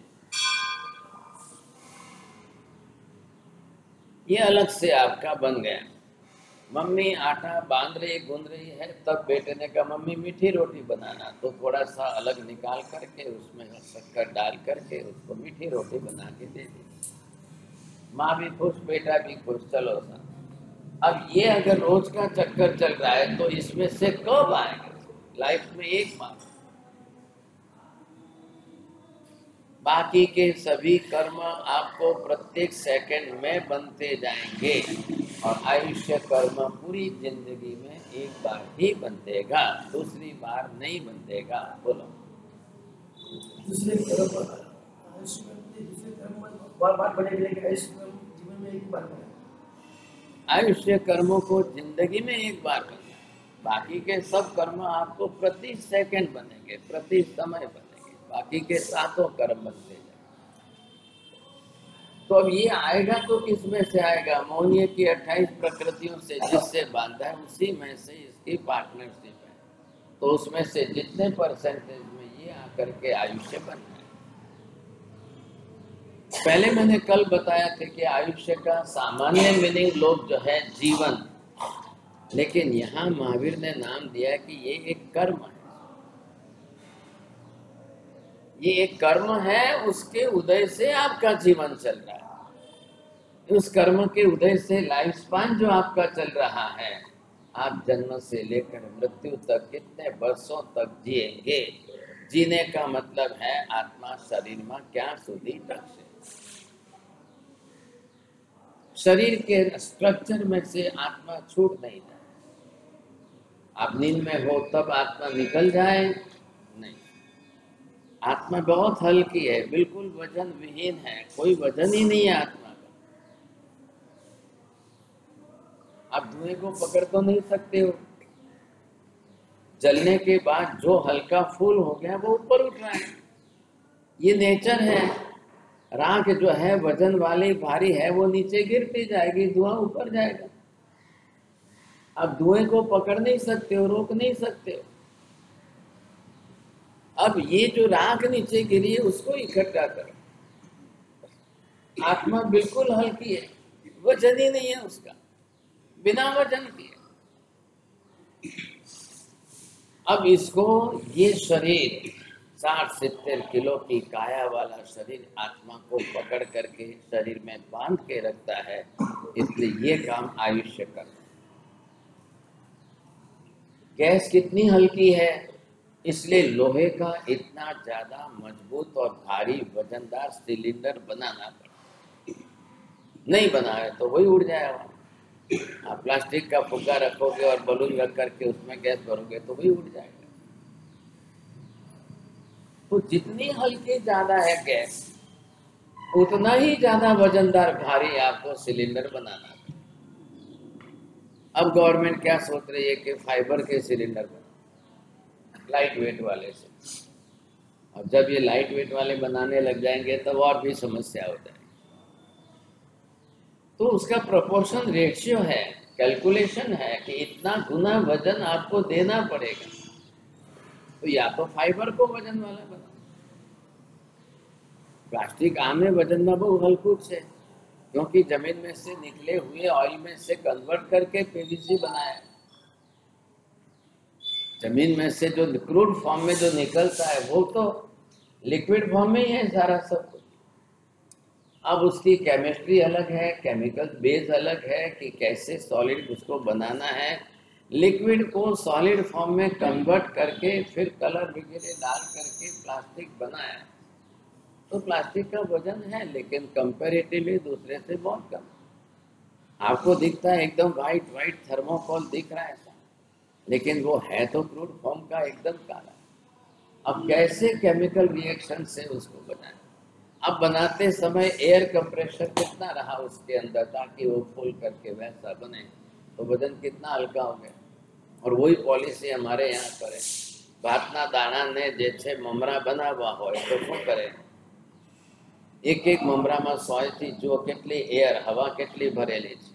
ये अलग से आपका बन गया। मम्मी आटा बांध रही, गूंद रही है, तब बेटे ने कहा मम्मी मीठी रोटी बनाना, तो थोड़ा सा अलग निकाल करके उसमें शक्कर डाल करके उसको मीठी रोटी बना के दे दी। माँ भी खुश, बेटा भी खुश, चलो सा। अब ये अगर रोज का चक्कर चल रहा है तो इसमें से कब आएंगे? लाइफ में एक बार। बाकी के सभी कर्म आपको प्रत्येक सेकंड में बनते जाएंगे और आयुष्य कर्म पूरी जिंदगी में एक बार ही बंधेगा, दूसरी बार नहीं बंधेगा। बोलो। दूसरे कर्म बार-बार बनेंगे, जीवन में एक बार बनेगा। आयुष्य कर्मों को जिंदगी में एक बार करना, बाकी के सब कर्म आपको प्रति सेकंड बनेंगे, प्रति समय बनेंगे, बाकी के सातों कर्म बनते जाए। तो अब ये आएगा तो किसमें से आएगा? मोहनीय की 28 प्रकृतियों से जिससे बांधा है उसी में से इसकी पार्टनरशिप है, तो उसमें से जितने परसेंटेज में ये आकर के आयुष्य बनना है। पहले मैंने कल बताया था कि आयुष्य का सामान्य मीनिंग लोग जो है जीवन, लेकिन यहाँ महावीर ने नाम दिया कि ये एक कर्म है, ये एक कर्म है, उसके उदय से आपका जीवन चल रहा है। उस कर्म के उदय से लाइफ स्पान जो आपका चल रहा है, आप जन्म से लेकर मृत्यु तक कितने वर्षों तक जिएंगे। जीने का मतलब है आत्मा शरीर में क्या सुधी तक से, शरीर के स्ट्रक्चर में से आत्मा छूट नहीं जाए। आप नींद में हो तब आत्मा निकल जाए, नहीं। आत्मा बहुत हल्की है, बिल्कुल वजन विहीन है, कोई वजन ही नहीं है आत्मा का। आप धुएं को पकड़ तो नहीं सकते हो, जलने के बाद जो हल्का फूल हो गया वो ऊपर उठ रहा है, ये नेचर है। राख जो है वजन वाली भारी है, वो नीचे गिरती जाएगी, धुआं ऊपर जाएगा। अब धुएं को पकड़ नहीं सकते हो, रोक नहीं सकते हो। अब ये जो राख नीचे गिरी है उसको इकट्ठा करो। आत्मा बिल्कुल हल्की है, वजन ही नहीं है उसका, बिना वजन के। अब इसको, ये शरीर 60-70 किलो की काया वाला शरीर आत्मा को पकड़ करके शरीर में बांध के रखता है, इसलिए ये काम आयुष्य करता है। गैस कितनी हल्की है, इसलिए लोहे का इतना ज्यादा मजबूत और भारी वजनदार सिलेंडर बनाना पड़ा। नहीं बनाए तो वही उड़ जाएगा। आप प्लास्टिक का फुग्गा रखोगे और बलून रख करके उसमें गैस भरोगे तो वही उड़ जाएगा। तो जितनी हल्की ज्यादा है गैस, उतना ही ज्यादा वजनदार भारी आपको सिलेंडर बनाना है। अब गवर्नमेंट क्या सोच रही है कि फाइबर के सिलेंडर बना, लाइट वेट वाले से। और जब ये लाइट वेट वाले बनाने लग जाएंगे तब और भी समस्या हो जाएगी। तो उसका प्रोपोर्शन रेशियो है, कैलकुलेशन है कि इतना गुना वजन आपको देना पड़ेगा। तो या तो फाइबर को वजन वाला बना। प्लास्टिक आम है वजन में बहुत हल्कुच है, क्योंकि जमीन में से निकले हुए ऑयल में से कन्वर्ट करके पीवीसी बनाया। जमीन में से जो क्रूड फॉर्म में जो निकलता है वो तो लिक्विड फॉर्म में ही है सारा सब कुछ। अब उसकी केमिस्ट्री अलग है, केमिकल बेस अलग है कि कैसे सॉलिड उसको बनाना है। लिक्विड को सॉलिड फॉर्म में कन्वर्ट करके फिर कलर वगैरह डाल करके प्लास्टिक बनाया। तो प्लास्टिक का वजन है, लेकिन कंपैरेटिवली दूसरे से बहुत कम। आपको दिखता है एकदम वाइट वाइट थर्मोकोल दिख रहा है ऐसा, लेकिन वो है तो क्रूड फॉर्म का एकदम काला। अब कैसे केमिकल रिएक्शन से उसको बनाए। अब बनाते समय एयर कंप्रेशर कितना रहा उसके अंदर ताकि वो फुल करके वैसा बने, तो वजन कितना हल्का हो गया। और वही पॉलिसी हमारे यहाँ पर है। भातना दाना ने जैसे ममरा बनावा हो तो શું કરે, एक एक ममरा में 100 थी जो કેટલી एयर हवा કેટલી भरेली है।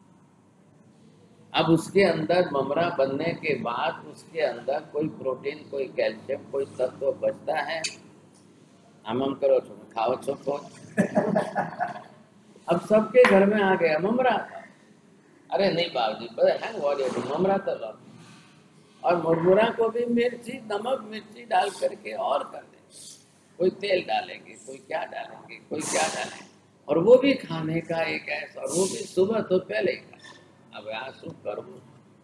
अब उसके अंदर ममरा बनने के बाद उसके अंदर कोई प्रोटीन, कोई कैल्शियम, कोई तत्व बचता है। आम करो छो, खाओ छो तो। अब सबके घर में आ गया ममरा। अरे नहीं बाबूजी, ममरा तो लो। और मुरमुरा को भी मिर्ची, नमक मिर्ची डाल करके और कर दे। कोई तेल डालेंगे, कोई क्या डालेंगे, कोई क्या डालेंगे। और वो भी खाने का एक ऐसा, और वो भी सुबह तो पहले ही खा। अब यहाँ शू करूँ।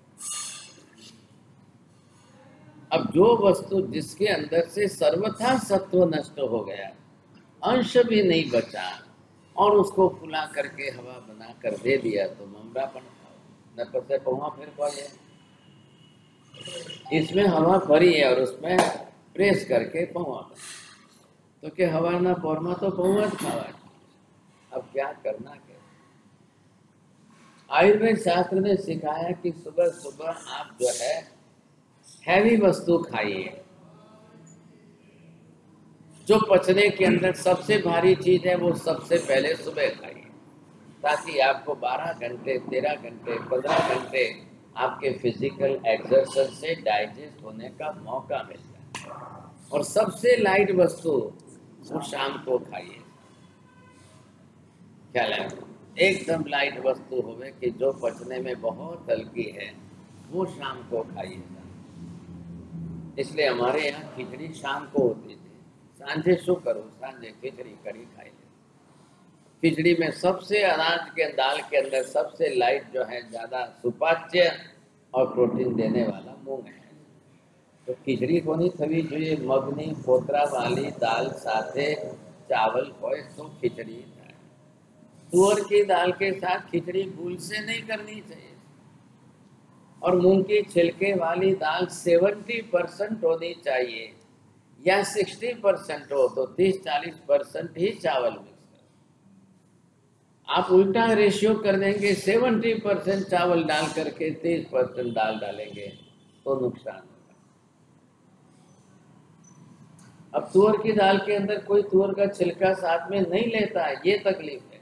अब जो वस्तु जिसके अंदर से सर्वथा सत्व नष्ट हो गया, अंश भी नहीं बचा, और उसको फुला करके हवा बना कर दे दिया, तो ममरा बन न पसे पहुआ फिर पाए। इसमें हवा भरी है और उसमें प्रेस करके पहुआ, तो के हवा ना पौरमा तो पहुआ खावा। अब क्या करना क्या। आयुर्वेद शास्त्र ने सिखाया कि सुबह सुबह आप जो है हैवी वस्तु खाइए। जो पचने के अंदर सबसे भारी चीज है वो सबसे पहले सुबह खाइए, ताकि आपको 12 घंटे, 13 घंटे, 15 घंटे आपके फिजिकल एक्सरसाइज से डाइजेस्ट होने का मौका मिल जाए। और सबसे लाइट वस्तु वो शाम को खाइए। क्या है, एकदम लाइट वस्तु होवे कि जो पचने में बहुत हल्की है, वो शाम को खाइएगा। इसलिए हमारे यहाँ खिचड़ी शाम को होती थी। सांझे शू करो, सांझे खिचड़ी कड़ी खाई ले। खिचड़ी में सबसे अनाज के दाल के अंदर सबसे लाइट जो है, ज्यादा सुपाच्य और प्रोटीन देने वाला मूंग है। तो खिचड़ी कोनी थवी જોઈએ, મગની પોતરા વાली दाल साथे चावल होए तो खिचड़ी થાય। तुअर की दाल के साथ खिचड़ी भूल से नहीं करनी चाहिए। और मूंग की छिलके वाली दाल 70% होनी चाहिए, या 60% हो तो 30-40% ही चावल मिक्स कर। आप उल्टा रेशियो कर देंगे, 70% चावल डाल करके 30% दाल डालेंगे तो नुकसान होगा। अब तुअर की दाल के अंदर कोई तुअर का छिलका साथ में नहीं लेता है, ये तकलीफ है।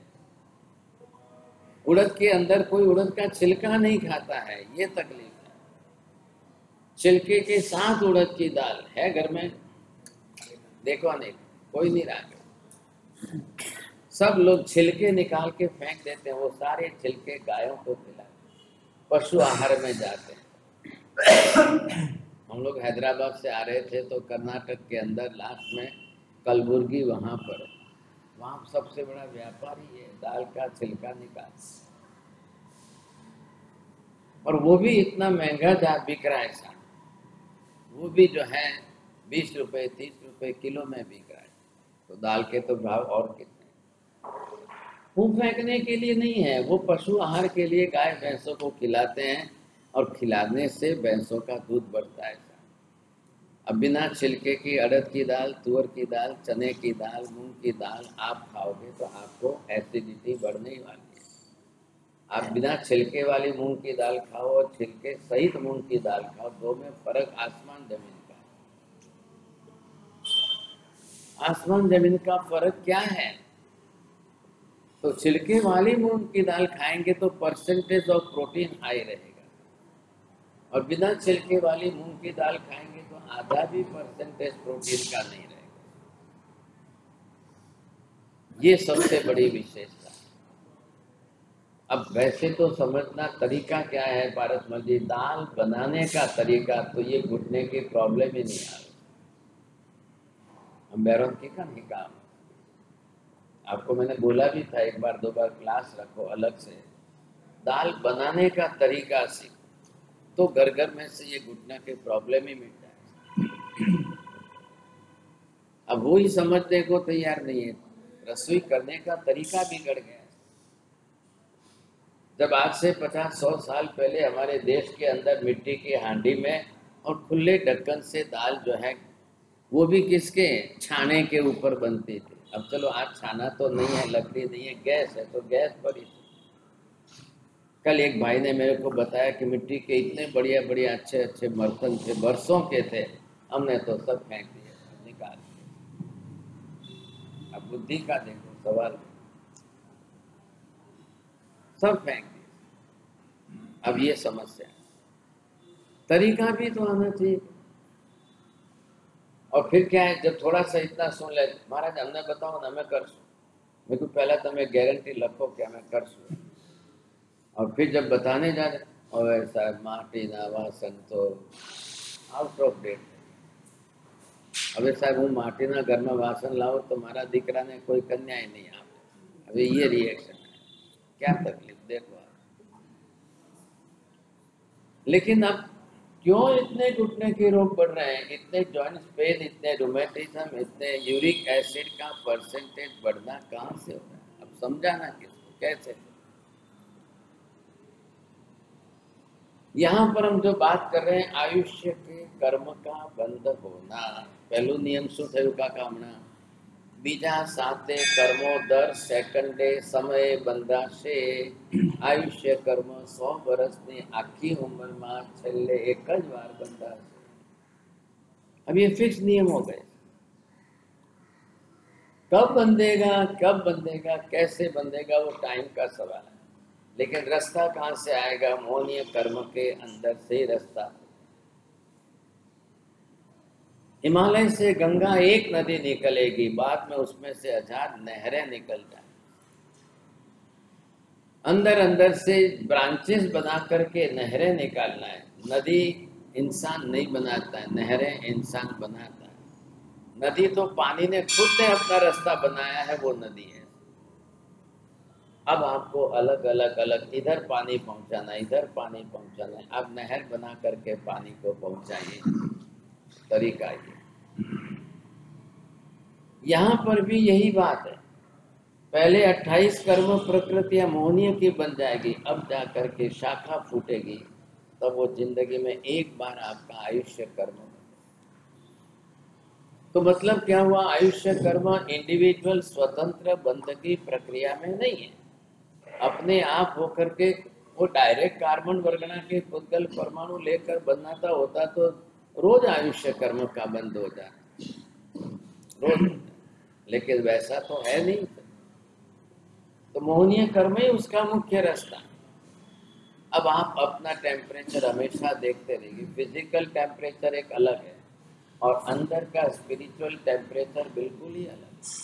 उड़द के अंदर कोई उड़द का छिलका नहीं खाता है, ये तकलीफ है। छिलके के साथ उड़द की दाल है घर में, देखो नहीं, कोई नहीं रहा। सब लोग छिलके निकाल के फेंक देते हैं, वो सारे छिलके गायों को खिलाते, पशु आहार में जाते हैं। हम लोग हैदराबाद से आ रहे थे तो कर्नाटक के अंदर लास्ट में कलबुर्गी, वहाँ सबसे बड़ा व्यापारी है दाल का छिलका निकाल, और वो भी इतना महंगा बिक रहा है साहब, वो भी जो है 20 रुपए 30 रुपए किलो में बिक रहा है। तो दाल के तो भाव और कितने, वो फेंकने के लिए नहीं है, वो पशु आहार के लिए गाय भैंसों को खिलाते हैं, और खिलाने से भैंसों का दूध बढ़ता है। अब बिना छिलके की अड़द की दाल, तुअर की दाल, चने की दाल, मूंग की दाल आप खाओगे तो आपको एसिडिटी बढ़ने ही वाली है। आप बिना छिलके वाली मूंग की दाल खाओ और छिलके सहित मूंग की दाल खाओ, दो में फर्क आसमान जमीन का। आसमान जमीन का फर्क क्या है? तो छिलके वाली मूंग की दाल खाएंगे तो परसेंटेज ऑफ प्रोटीन हाई रहेगा, और बिना छिलके वाली मूंग की दाल खाएंगे तो आधा भी परसेंटेज प्रोटीन का नहीं रहेगा। ये सबसे बड़ी विशेषता। अब वैसे तो समझना तरीका क्या है पारस जी, दाल बनाने का तरीका तो ये घुटने की प्रॉब्लम ही नहीं आ रही। हम बैरोन की का नहीं काम, आपको मैंने बोला भी था एक बार दो बार, क्लास रखो अलग से, दाल बनाने का तरीका सीखो तो घर घर में से ये घुटना के प्रॉब्लम ही मिट जाए। अब वो ही समझने को तैयार नहीं है, रसोई करने का तरीका बिगड़ गया। जब आज से 50-100 साल पहले हमारे देश के अंदर मिट्टी की हांडी में और खुले ढक्कन से दाल जो है वो भी किसके छाने के ऊपर बनती थी। अब चलो आज छाना तो नहीं है, लकड़ी नहीं है, गैस है तो गैस पर ही। कल एक भाई ने मेरे को बताया कि मिट्टी के इतने बढ़िया बढ़िया अच्छे अच्छे बर्तन थे, बरसों के थे, हमने तो सब फेंक दिए, निकाल दिए। अब बुद्धि का देखो सवाल, सब फेंक दिए। अब ये समस्या, तरीका भी तो आना चाहिए। और फिर क्या है, जब थोड़ा सा इतना सुन ले, महाराज हमने बताओ ना मैं कर सू, मेरे को पहला तुम्हें गारंटी लखो क्या मैं कर सू, और फिर जब बताने जा रहे और ऐसा माटी ना वासन तो आउट ऑफ डेट। अबे साहब હું માટીના ઘરમાં વાસણ લાવો તો મારા દીકરાને કોઈ કન્યા नहीं આપે, अबे ये रिएक्शन है, क्या तकलीफ देखो आप। लेकिन अब क्यों इतने घुटने के रोग बढ़ रहे हैं, इतने जॉइंट पेन, इतने रोमेटिज्म, इतने यूरिक एसिड का परसेंटेज बढ़ना कहाँ से हो रहा है? अब समझाना किसको, कैसे? यहाँ पर हम जो बात कर रहे हैं आयुष्य के कर्म का बंध होना, पहलू नियम शू थयु काका हमणा, बीजा साते कर्मो दर सेकंडे समय बंधाशे, आयुष्य कर्म 100 वर्षनी आखी उम्र में छेल्ले एक ज वार बंधाशे। अब ये फिक्स नियम हो गए, कब बंधेगा कैसे बंधेगा वो टाइम का सवाल है, लेकिन रास्ता कहाँ से आएगा? मोहनीय कर्म के अंदर से रास्ता। हिमालय से गंगा एक नदी निकलेगी, बाद में उसमें से 1000 नहरें निकल जाए, अंदर अंदर से ब्रांचेस बना करके नहरें निकालना है। नदी इंसान नहीं बनाता है, नहरें इंसान बनाता है। नदी तो पानी ने खुद ने अपना रास्ता बनाया है, वो नदी है। अब आपको अलग अलग इधर पानी पहुंचाना, इधर पानी पहुंचाना है, अब नहर बना करके पानी को पहुंचाइए, तरीका ये। यहाँ पर भी यही बात है, पहले 28 कर्म प्रकृति या मोहनीय की बन जाएगी, अब जाकर के शाखा फूटेगी, तब वो जिंदगी में एक बार आपका आयुष्य कर्म। तो मतलब क्या हुआ? आयुष्य कर्म इंडिविजुअल स्वतंत्र बंधकी प्रक्रिया में नहीं है, अपने आप होकर के वो डायरेक्ट कार्बन वर्गना के पुद्गल परमाणु लेकर बनाता होता तो रोज आयुष्य कर्म का बंद हो जाता। क्रोध होता है, लेकिन वैसा तो है नहीं। तो मोहनीय कर्म ही उसका मुख्य रास्ता। अब आप अपना टेम्परेचर हमेशा देखते रहिए। फिजिकल टेम्परेचर एक अलग है और अंदर का स्पिरिचुअल टेम्परेचर बिल्कुल ही अलग है।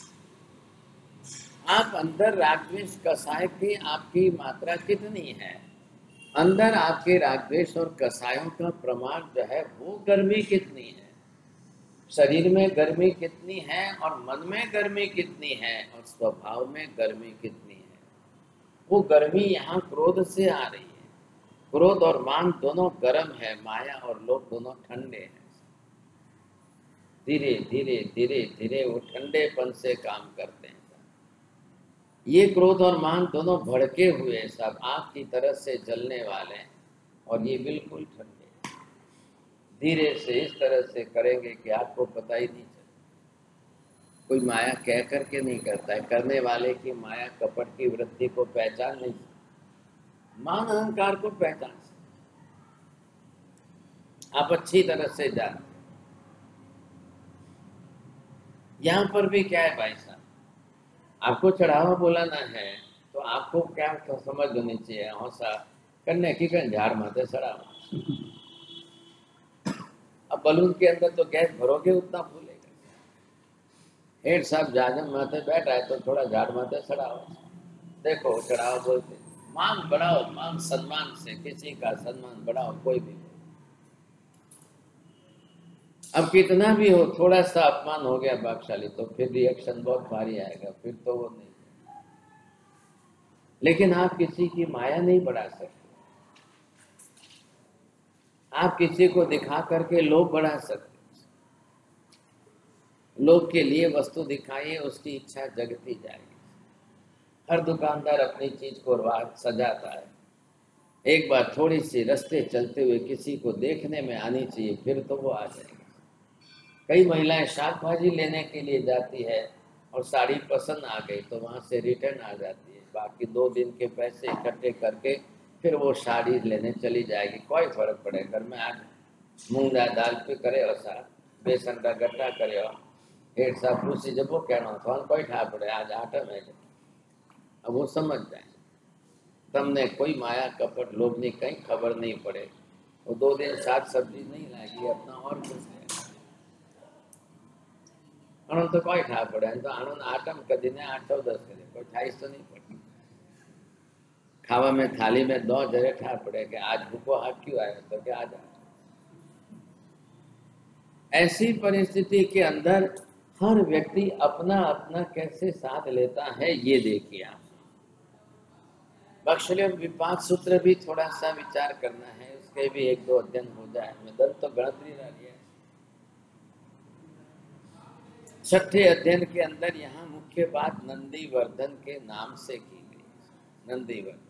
आप अंदर राग द्वेष कसाय की आपकी मात्रा कितनी है, अंदर आपके राग द्वेष और कसायों का प्रमाण जो है वो गर्मी कितनी है, शरीर में गर्मी कितनी है और मन में गर्मी कितनी है और स्वभाव में गर्मी कितनी है। वो गर्मी यहाँ क्रोध से आ रही है। क्रोध और मान दोनों गर्म है, माया और लोभ दोनों ठंडे हैं। धीरे धीरे धीरे धीरे वो ठंडेपन से काम करते हैं। ये क्रोध और मान दोनों भड़के हुए सब आग की तरह से जलने वाले हैं और ये बिल्कुल ठंडे। धीरे से इस तरह से करेंगे कि आपको पता ही नहीं चले। कोई माया कह करके नहीं करता है, करने वाले की माया कपट की वृत्ति को पहचान नहीं सकते, मान अहंकार को पहचान सकते। आप अच्छी तरह से जानते। यहाँ पर भी क्या है भाई साहब, आपको चढ़ावा बोलाना है तो आपको क्या समझ होनी चाहिए, हौसा करने की झाड़ माथे चढ़ावा। अब बलून के अंदर तो गैस भरोगे उतना फूलेगा। हेड साहब जाजम माथे बैठा है तो थोड़ा झाड़ माथे चढ़ाओ। देखो चढ़ावा बोलते मान बढ़ाओ, मान सम्मान से किसी का सम्मान बढ़ाओ, कोई भी। अब कितना भी हो, थोड़ा सा अपमान हो गया भागशाली तो फिर रिएक्शन बहुत भारी आएगा, फिर तो वो नहीं। लेकिन आप किसी की माया नहीं बढ़ा सकते। आप किसी को दिखा करके लोभ बढ़ा सकते। लोभ के लिए वस्तु दिखाइए, उसकी इच्छा जगती जाएगी। हर दुकानदार अपनी चीज को सजाता है। एक बार थोड़ी सी रास्ते चलते हुए किसी को देखने में आनी चाहिए, फिर तो वो आ जाएगी। कई महिलाएं शाक भाजी लेने के लिए जाती है और साड़ी पसंद आ गई तो वहां से रिटर्न आ जाती है। बाकी 2 दिन के पैसे इकट्ठे करके फिर वो साड़ी लेने चली जाएगी। कोई फर्क पड़े, घर में आज मूंग दाल पे करे और साथ बेसन का गट्टा करे और हेठ साहब पूछी जब वो कहना था कोई ठा पड़े आज आटा में। अब वो समझ जाए तमने कोई माया कपट लोभ नहीं, कहीं खबर नहीं पड़े। वो 2 दिन साग सब्जी नहीं लाएगी, अपना और कुछ है तो कोई ठा पड़े तो आनंद आटम कदी ने 8-10 करे, कोई ठाईस तो नहीं पड़ती। खावा में थाली में 2 जगह ठा पड़े कि आज भूखो हाथ क्यों आया, तो क्या आज। ऐसी परिस्थिति के अंदर हर व्यक्ति अपना अपना कैसे साथ लेता है, ये देखिए आप। बख्शलियों विपाक सूत्र भी थोड़ा सा विचार करना है, उसके भी 1-2 अध्ययन हो जाए। मैं दल तो गणतरी रह रही है। 6ठे अध्ययन के अंदर यहाँ मुख्य बात नंदीवर्धन के नाम से की गई। नंदीवर्धन।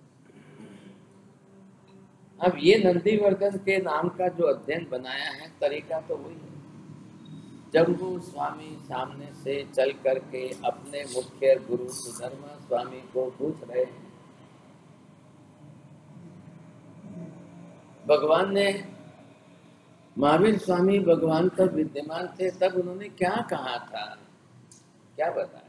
अब ये नंदीवर्धन के नाम का जो अध्ययन बनाया है, तरीका तो वही है। जम्बू स्वामी सामने से चल करके अपने मुख्य गुरु सुधर्मा स्वामी को पूछ रहे हैं। भगवान ने, महावीर स्वामी भगवान तब विद्यमान थे, तब उन्होंने क्या कहा था, क्या बताया।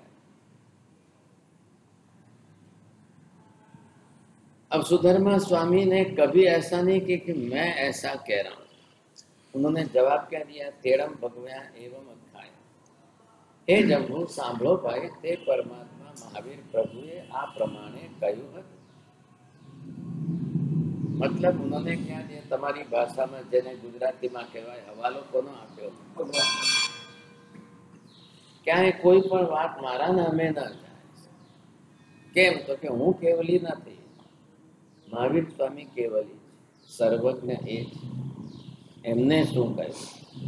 अब सुधर्मा स्वामी ने कभी ऐसा नहीं किया कि मैं ऐसा कह रहा हूं। उन्होंने जवाब क्या दिया, तेड़म भगव्या एवं अखाय। हे जम्बू सांभळो भाई, ते परमात्मा महावीर प्रभुए आ प्रमाणे कह્યું। मतलब उन्होंने क्या दिया, તમારી ભાષામાં જેને ગુજરાતીમાં કહેવાય હવાલો કોનો આપ્યો। ક્યાંય કોઈ પણ વાત મારા નામે ન જાય। કેમ તો કે હું કેવલી નથી, મહાવીર સ્વામી કેવલી, સર્વજ્ઞ એ એમને શું કહ્યું,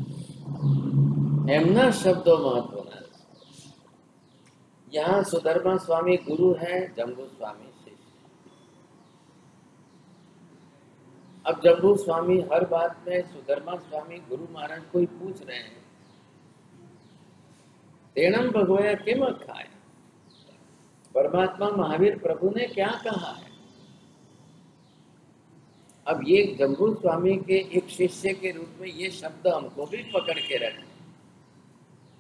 એમના શબ્દો મહત્વના। यहाँ सुधर्मा स्वामी गुरु है, जम्बू स्वामी शिष्य। अब जम्बू स्वामी हर बात में सुधर्मा स्वामी गुरु महाराज को ही पूछ रहे हैं, तेणम भगवया किम अखाय, परमात्मा महावीर प्रभु ने क्या कहा है। अब ये जम्बू स्वामी के एक शिष्य के रूप में ये शब्द हमको भी पकड़ के रखना।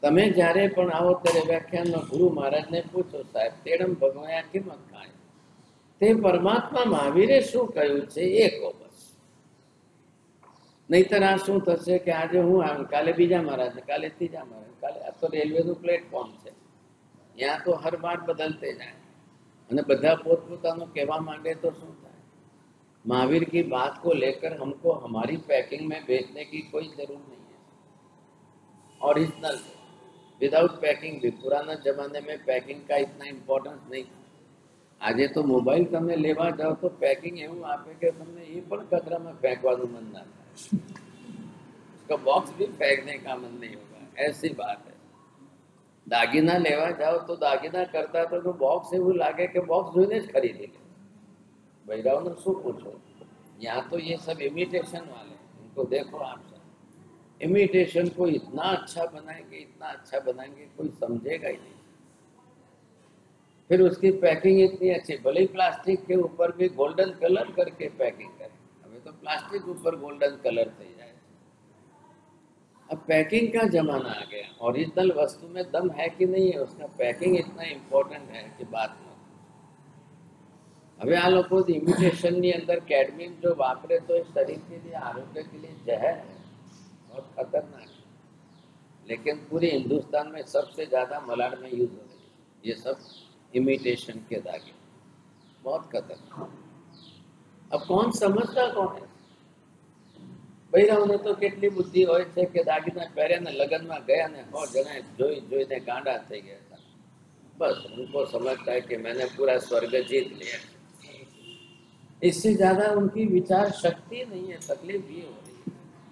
તમે જ્યારે પણ આવો ત્યારે વ્યાખ્યાનમાં ગુરુ મહારાજને પૂછો, સાહેબ તેડમ ભગવાયા કેમ ખાય, તે પરમાત્મા મહાવીરે શું કહ્યું છે એ કહો બસ. નહીતર આ શું થશે કે આજે હું આમ, કાલે બીજા મહારાજ, કાલે ત્રીજા મહારાજ, કાલે આ તો રેલવેનું પ્લેટફોર્મ છે, यहाँ तो हर बार बदलते जाए અને બધા પોતપોતાનું કહેવા માંગે તો શું થાય? महावीर की बात को लेकर हमको हमारी पैकिंग में बेचने की कोई जरूर नहीं है. ओरिजिनल विदाउट पैकिंग भी, पुराना जमाने में पैकिंग का इतना इम्पोर्टेंस नहीं था. આજે તો મોબાઈલ તમે લેવા જાઓ તો પેકિંગ એવું આપે કે તમને એ પણ કચરામાં ફેંકવાનું મન ના થાય. उसका बॉक्स भी फेंकने का मन नहीं होगा, ऐसी बात है. दागिना लेवा जाओ तो दागिना करता तो बॉक्स એવું લાગે કે बॉक्स જોઈને જ ખરીદી લે. बहिराओं ने शू पूछो, यहाँ तो ये सब इमिटेशन वाले, उनको देखो आप सब इमिटेशन को इतना अच्छा बनाएंगे, इतना अच्छा बनाएंगे, कोई समझेगा ही नहीं. फिर उसकी पैकिंग इतनी अच्छी, भले ही प्लास्टिक के ऊपर भी गोल्डन कलर करके पैकिंग करें. हमें तो प्लास्टिक ऊपर गोल्डन कलर થઈ જાય. अब पैकिंग का जमाना आ गया. ओरिजिनल वस्तु में दम है कि नहीं है, उसका पैकिंग इतना इम्पोर्टेंट है कि बात मत. હવે આ લોકો ઇમિટેશનની અંદર કેડમિયમ જો વાપરે તો એ શરીર के लिए, आरोग्य के लिए जहर है, बहुत खतरनाक है. लेकिन पूरे हिंदुस्तान में सबसे ज्यादा मलाड में यूज हो रही है ये सब इमिटेशन के दागे, बहुत खतरनाक. अब कौन समझता कौन है? બૈરાઓને તો કેટલી બુદ્ધિ હોય છે કે દાગીના પહેર્યા ને લગ્નમાં ગયા ને 100 જણા જોઈ જોઈને ગાંડા થઈ ગયા હતા. बस उनको समझता है कि मैंने पूरा स्वर्ग जीत लिया. इससे ज्यादा उनकी विचार शक्ति नहीं है. तकलीफ ये हो रही है.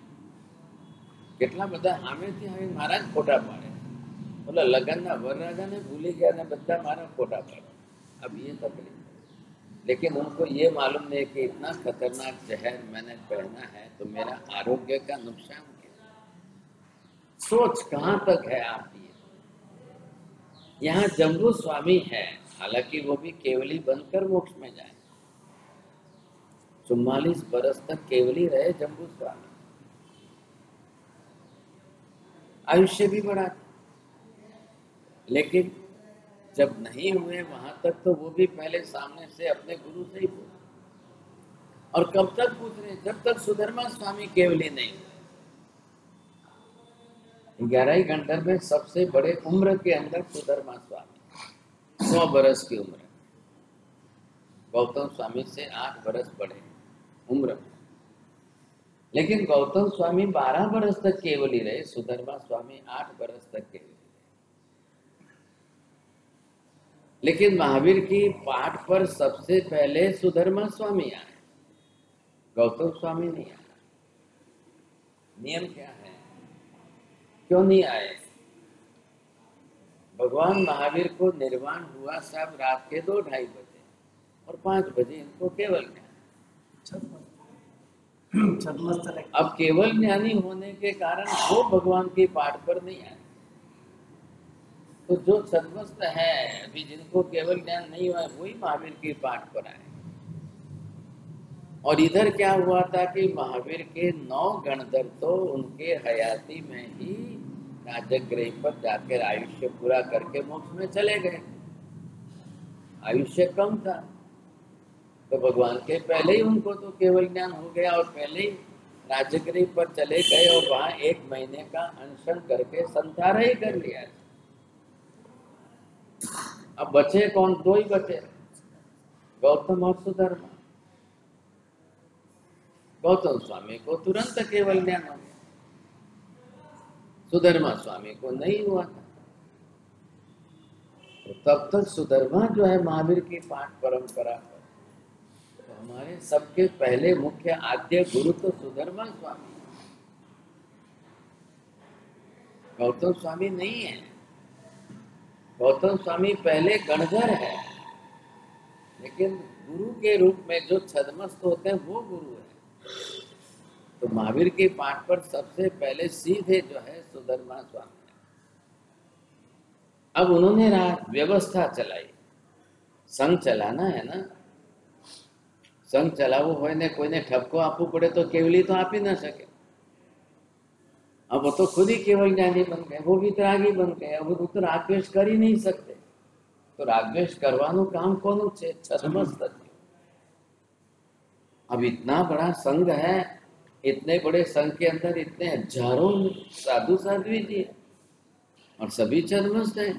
કેટલા બધા સામેથી આવી મહારાજ ફોટા પાડે, બોલા લગ્નના વરરાજાને ભૂલી ગયા ને બધા મારા ફોટા પાડે. अब ये तकलीफ है. लेकिन उनको ये मालूम नहीं कि इतना खतरनाक जहर मैंने पहना है तो मेरा आरोग्य का नुकसान क्या. सोच कहाँ तक है आपकी. यहाँ जम्बू स्वामी है, हालांकि वो भी केवली बनकर मोक्ष में जाए. 44 बरस तक केवली रहे जम्बू स्वामी. आयुष्य भी बढ़ा, लेकिन जब नहीं हुए वहां तक तो वो भी पहले सामने से अपने गुरु से ही पूछे. और कब तक पूछ रहे? जब तक सुधर्मा स्वामी केवली नहीं. 11 ही घंटे में सबसे बड़े उम्र के अंदर सुधर्मा स्वामी 100 बरस की उम्र, गौतम स्वामी से 8 बरस बड़े उम्र में. लेकिन गौतम स्वामी 12 बरस तक केवली रहे, सुधर्मा स्वामी 8 बरस तक केवली रहे. लेकिन महावीर की पाठ पर सबसे पहले सुधर्मा स्वामी आए, गौतम स्वामी नहीं आए. नियम क्या है? क्यों नहीं आए? भगवान महावीर को निर्वाण हुआ सब रात के 2-2:30 बजे और 5 बजे इनको केवल ज्ञान. अब केवल ज्ञानी होने के कारण वो भगवान के पाठ पर नहीं आए. तो जो छद्मस्त है अभी, जिनको केवल ज्ञान नहीं हुआ, वही महावीर के पाठ पर आए. और इधर क्या हुआ था कि महावीर के 9 गणधर तो उनके हयाती में ही राजगृह पर जाकर आयुष्य पूरा करके मोक्ष में चले गए. आयुष्य कम था तो भगवान के पहले ही उनको तो केवल ज्ञान हो गया और पहले ही राजगृह पर चले गए और वहां 1 महीने का अनशन करके संतारा ही कर लिया. अब बचे कौन? 2 ही बचे, गौतम और सुधर्मा. गौतम स्वामी को तुरंत केवल ज्ञान हो गया, सुधर्मा स्वामी को नहीं हुआ था. तो तब तक सुधर्मा जो है महावीर की पाठ परंपरा पर, तो हमारे सबके पहले मुख्य आद्य गुरु तो सुधर्मा स्वामी, गौतम स्वामी नहीं है. गौतम स्वामी पहले गणधर है, लेकिन गुरु के रूप में जो छद्मस्त होते हैं वो गुरु है. तो महावीर के पाठ पर सबसे पहले सीधे जो है सुधर्मा स्वामी. अब उन्होंने व्यवस्था चलाई. संघ चलाना है ना, संघ चलावो होय ने कोઈને ठपको આપવું પડે તો કેવલી તો આપી ના શકે. अब वो तो खुद ही केवल ज्ञानी बन गए, वो वितरागी बन गए, अब वो तो राग द्वेष कर ही नहीं सकते। तो राग द्वेष करवानो काम कौन छे? छद्मस्त। अब इतना बड़ा संघ है, इतने बड़े संघ के अंदर इतने हजारों साधु साध्वी जी हैं, और सभी छद्मस्त हैं।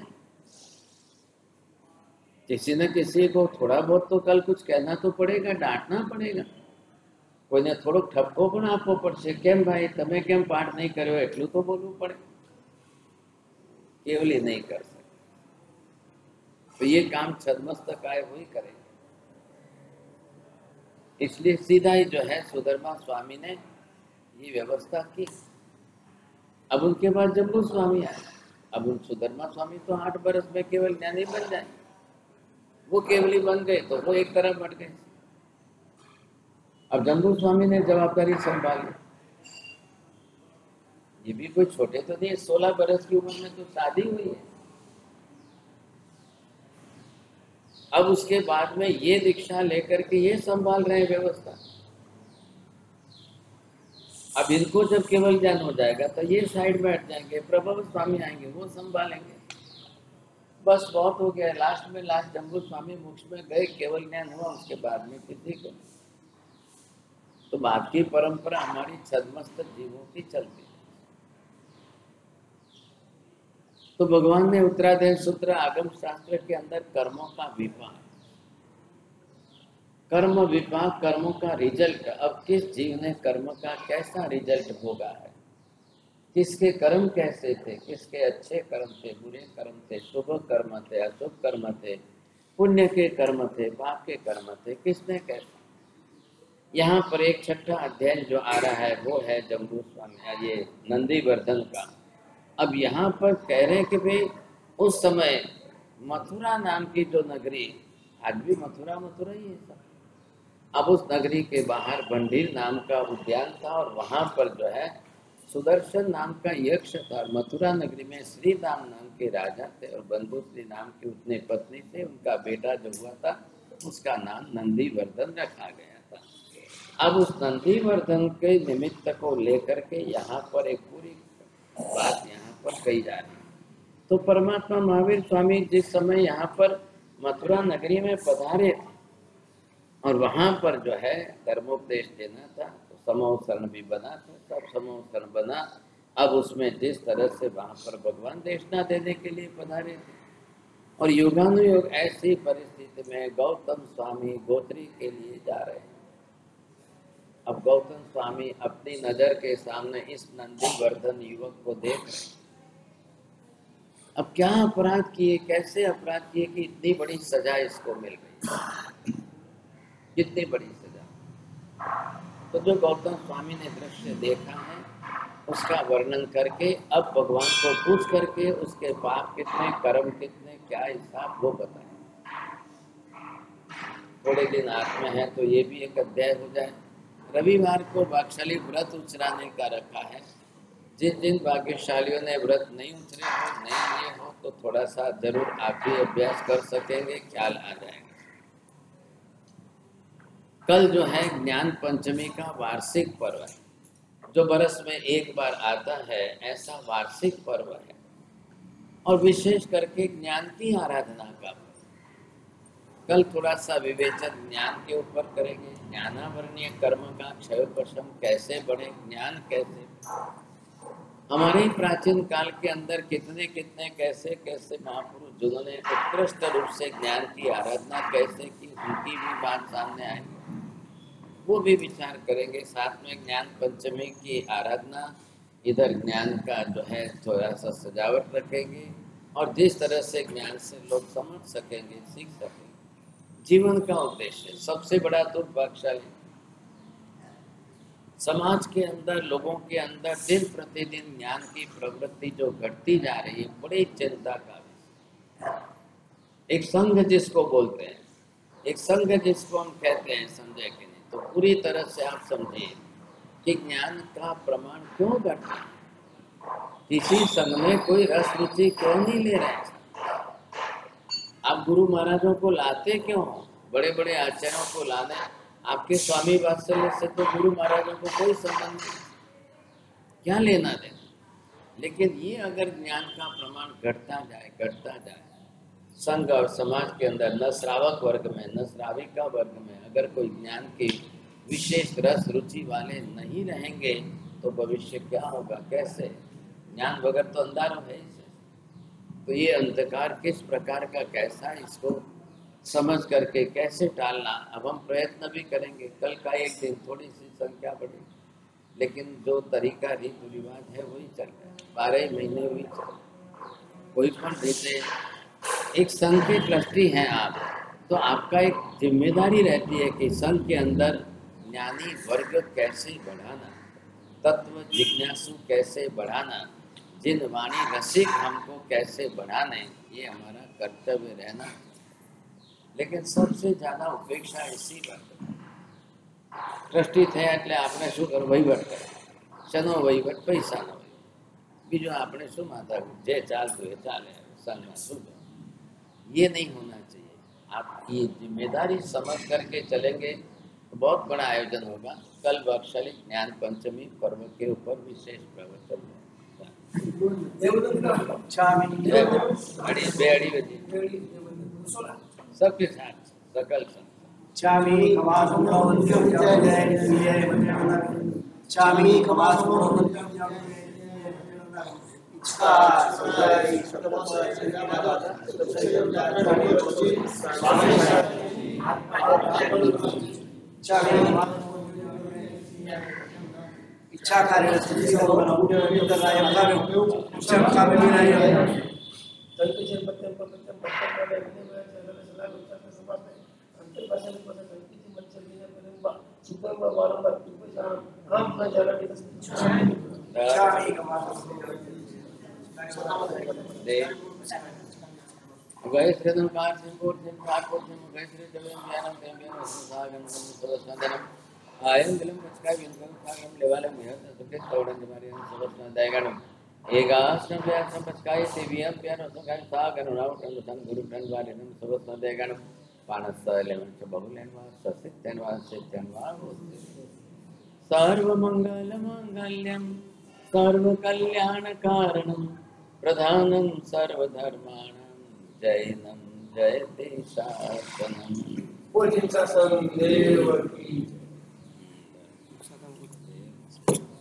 किसी न किसी को थोड़ा बहुत तो कल कुछ कहना तो पड़ेगा, डांटना पड़ेगा। कोઈને થોડોક ઠપકો પણ આપવો પડશે, કેમ ભાઈ તમે કેમ પાઠ નહીં કર્યો, એટલું તો બોલવું પડે, केवल ही नहीं कर सकते। तो ये काम छद्मस्त काय वही करेंगे। इसलिए सीधा ही जो है सुधर्मा स्वामी ने ये व्यवस्था की। अब उनके बाद जम्बू स्वामी आए। अब उन सुधर्मा स्वामी तो 8 बरस में केवल ज्ञानी बन जाए, वो केवली बन गए तो वो एक तरफ हट गए। अब जम्बू स्वामी ने जवाबदारी संभाली। ये भी कोई छोटे तो नहीं, 16 बरस की उम्र में तो शादी हुई है। अब उसके बाद में ये दीक्षा लेकर के ये संभाल रहे हैं व्यवस्था। अब इनको जब केवल ज्ञान हो जाएगा तो ये साइड में हट जाएंगे, प्रभव स्वामी आएंगे, वो संभालेंगे। बस बहुत हो गया। लास्ट में जम्बू स्वामी मोक्ष में गए, केवल ज्ञान हुआ, उसके बाद में किसी को। तो बाद की परंपरा हमारी छद्मस्त जीवों की चलती है। तो भगवान ने उत्तराधीन सूत्र आगम शास्त्र के अंदर कर्मों का विभाग, कर्म विभाग, कर्मों का रिजल्ट, अब किस जीव ने कर्म का कैसा रिजल्ट भोगा है, किसके कर्म कैसे थे, किसके अच्छे कर्म थे, बुरे कर्म थे, शुभ कर्म थे, अशुभ कर्म थे, पुण्य के कर्म थे, पाप के कर्म थे, किसने कैसा। यहाँ पर एक छठा अध्याय जो आ रहा है वो है जम्बू स्वामी, ये नंदीवर्धन का। अब यहाँ पर कह रहे हैं कि भाई उस समय मथुरा नाम की जो नगरी, आज भी मथुरा ही है सब। अब उस नगरी के बाहर बंडीर नाम का उद्यान था, और वहाँ पर जो है सुदर्शन नाम का यक्ष था। मथुरा नगरी में श्री राम नाम के राजा थे, और बंधु श्री नाम की उतनी पत्नी थे। उनका बेटा जो हुआ था उसका नाम नंदीवर्धन रखा गया था। अब उस नंदीवर्धन के निमित्त को लेकर के यहाँ पर एक पूरी बात यहाँ पर कही जा रही है। तो परमात्मा महावीर स्वामी जिस समय यहाँ पर मथुरा नगरी में पधारे थे, और वहाँ पर जो है धर्मोपदेश देना था, तो समोसरण भी बना था, सब समोसरण बना। अब उसमें जिस तरह से वहाँ पर भगवान देशना देने के लिए पधारे थे, और युगानुयोग ऐसी परिस्थिति में गौतम स्वामी गोत्री के लिए जा रहे हैं। अब गौतम स्वामी अपनी नजर के सामने इस नंदीवर्धन युवक को देख रहे हैं। अब क्या अपराध किए, कैसे अपराध किए कि इतनी बड़ी सजा इसको मिल गई, कितनी बड़ी सजा। तो जो गौतम स्वामी ने दृश्य देखा है उसका वर्णन करके अब भगवान को पूछ करके उसके पाप कितने, कर्म कितने, क्या हिसाब वो बताए। थोड़े दिन हाथ में है तो ये भी एक अध्याय हो जाए। रविवार को भाग्यशाली व्रत उचराने का रखा है। जिन भाग्यशालियों ने व्रत नहीं उतरे हो, नहीं लिए हो, तो थोड़ा सा जरूर आप भी अभ्यास कर सकेंगे, ख्याल आ जाएगा। कल जो है ज्ञान पंचमी का वार्षिक पर्व है, जो बरस में एक बार आता है, ऐसा वार्षिक पर्व है। और विशेष करके ज्ञान की आराधना का। कल थोड़ा सा विवेचन ज्ञान के ऊपर करेंगे। ज्ञानावरणीय कर्म का क्षयोपशम कैसे बढ़े, ज्ञान कैसे। हमारे प्राचीन काल के अंदर कितने कितने कैसे कैसे महापुरुष जिन्होंने उत्कृष्ट रूप से ज्ञान की आराधना कैसे की, उनकी भी बात सामने आएगी, वो भी विचार करेंगे। साथ में ज्ञान पंचमी की आराधना, इधर ज्ञान का जो है थोड़ा सा सजावट रखेंगे, और जिस तरह से ज्ञान से लोग समझ सकेंगे, सीख सकेंगे। जीवन का उद्देश्य सबसे बड़ा दुर्भाग्यशाली समाज के अंदर, लोगों के अंदर दिन प्रतिदिन ज्ञान की प्रवृत्ति जो घटती जा रही है, बड़ी चिंता का विषय। एक संघ जिसको बोलते हैं, एक संघ जिसको हम कहते हैं, समझे कि नहीं, तो पूरी तरह से आप समझिए कि ज्ञान का प्रमाण क्यों घटता है। किसी संघ में कोई रस रुचि क्यों नहीं ले रहे हैं। आप गुरु महाराजों को लाते क्यों, बड़े बड़े आचार्यों को लाने, आपके स्वामी वात्सल्य से तो गुरु महाराजों को कोई संबंध नहीं, क्या लेना देना। लेकिन ये अगर ज्ञान का प्रमाण घटता जाए, संघ और समाज के अंदर न श्रावक वर्ग में न श्राविका वर्ग में अगर कोई ज्ञान के विशेष रस रुचि वाले नहीं रहेंगे तो भविष्य क्या होगा? कैसे? ज्ञान बगैर तो अंधारो है इसे। तो ये अंधकार किस प्रकार का, कैसा, इसको समझ करके कैसे टालना, अब हम प्रयत्न भी करेंगे। कल का एक दिन थोड़ी सी संख्या बढ़ेगी, लेकिन जो तरीका रीति रिवाज है वही चल रहा है, 12 महीने वही चल रहा है। कोई पण रीते एक संघ के ट्रस्टी हैं आप, तो आपका एक जिम्मेदारी रहती है कि संघ के अंदर ज्ञानी वर्ग कैसे बढ़ाना, तत्व जिज्ञासु कैसे बढ़ाना, जिन वाणी रसिक हमको कैसे बढ़ाने, ये हमारा कर्तव्य रहना। लेकिन सबसे ज्यादा उपेक्षा इसी बात ट्रस्टी थे એટલે આપણે શું કરું? વહીવટ કરે, શનો વહીવટ? પૈસાનો વહીવટ। બીજો આપણે શું માથા, જે ચાલતું એ ચાલે, સાલમાં શું? ये नहीं होना चाहिए। आप ये जिम्मेदारी समझ करके चलेंगे तो बहुत बड़ा आयोजन होगा। कल वक्षाली ज्ञान पंचमी पर्व के ऊपर विशेष प्रवचन सबके साथ सकल इच्छा कार्य वैश्रदं कार्सिंपूर्तिं कार्पोर्तिं वैश्रजलं ज्ञानं तेम्यं सागं सर्वस्वन्दनं आयं दिलं पचकाव्यं सागं लेवालं यत् सुखे तोड़न जमारियं सर्वस्वन्दयगणं एकास्त्रं व्यास्त्रं पचकाय सेवियं प्यारो सुखाय सागं रावटं सन गुरुटं वारिनं सर्वस्वन्दयगणं पानसलेवं च बहुलेनवा ससित्यनवा सित्यनवा सर्वमङ्गलमङ्गल्यं सर्वकल्याणकारणं प्रधानं सर्वधर्माणां जैनं जयते शासनम्। देव की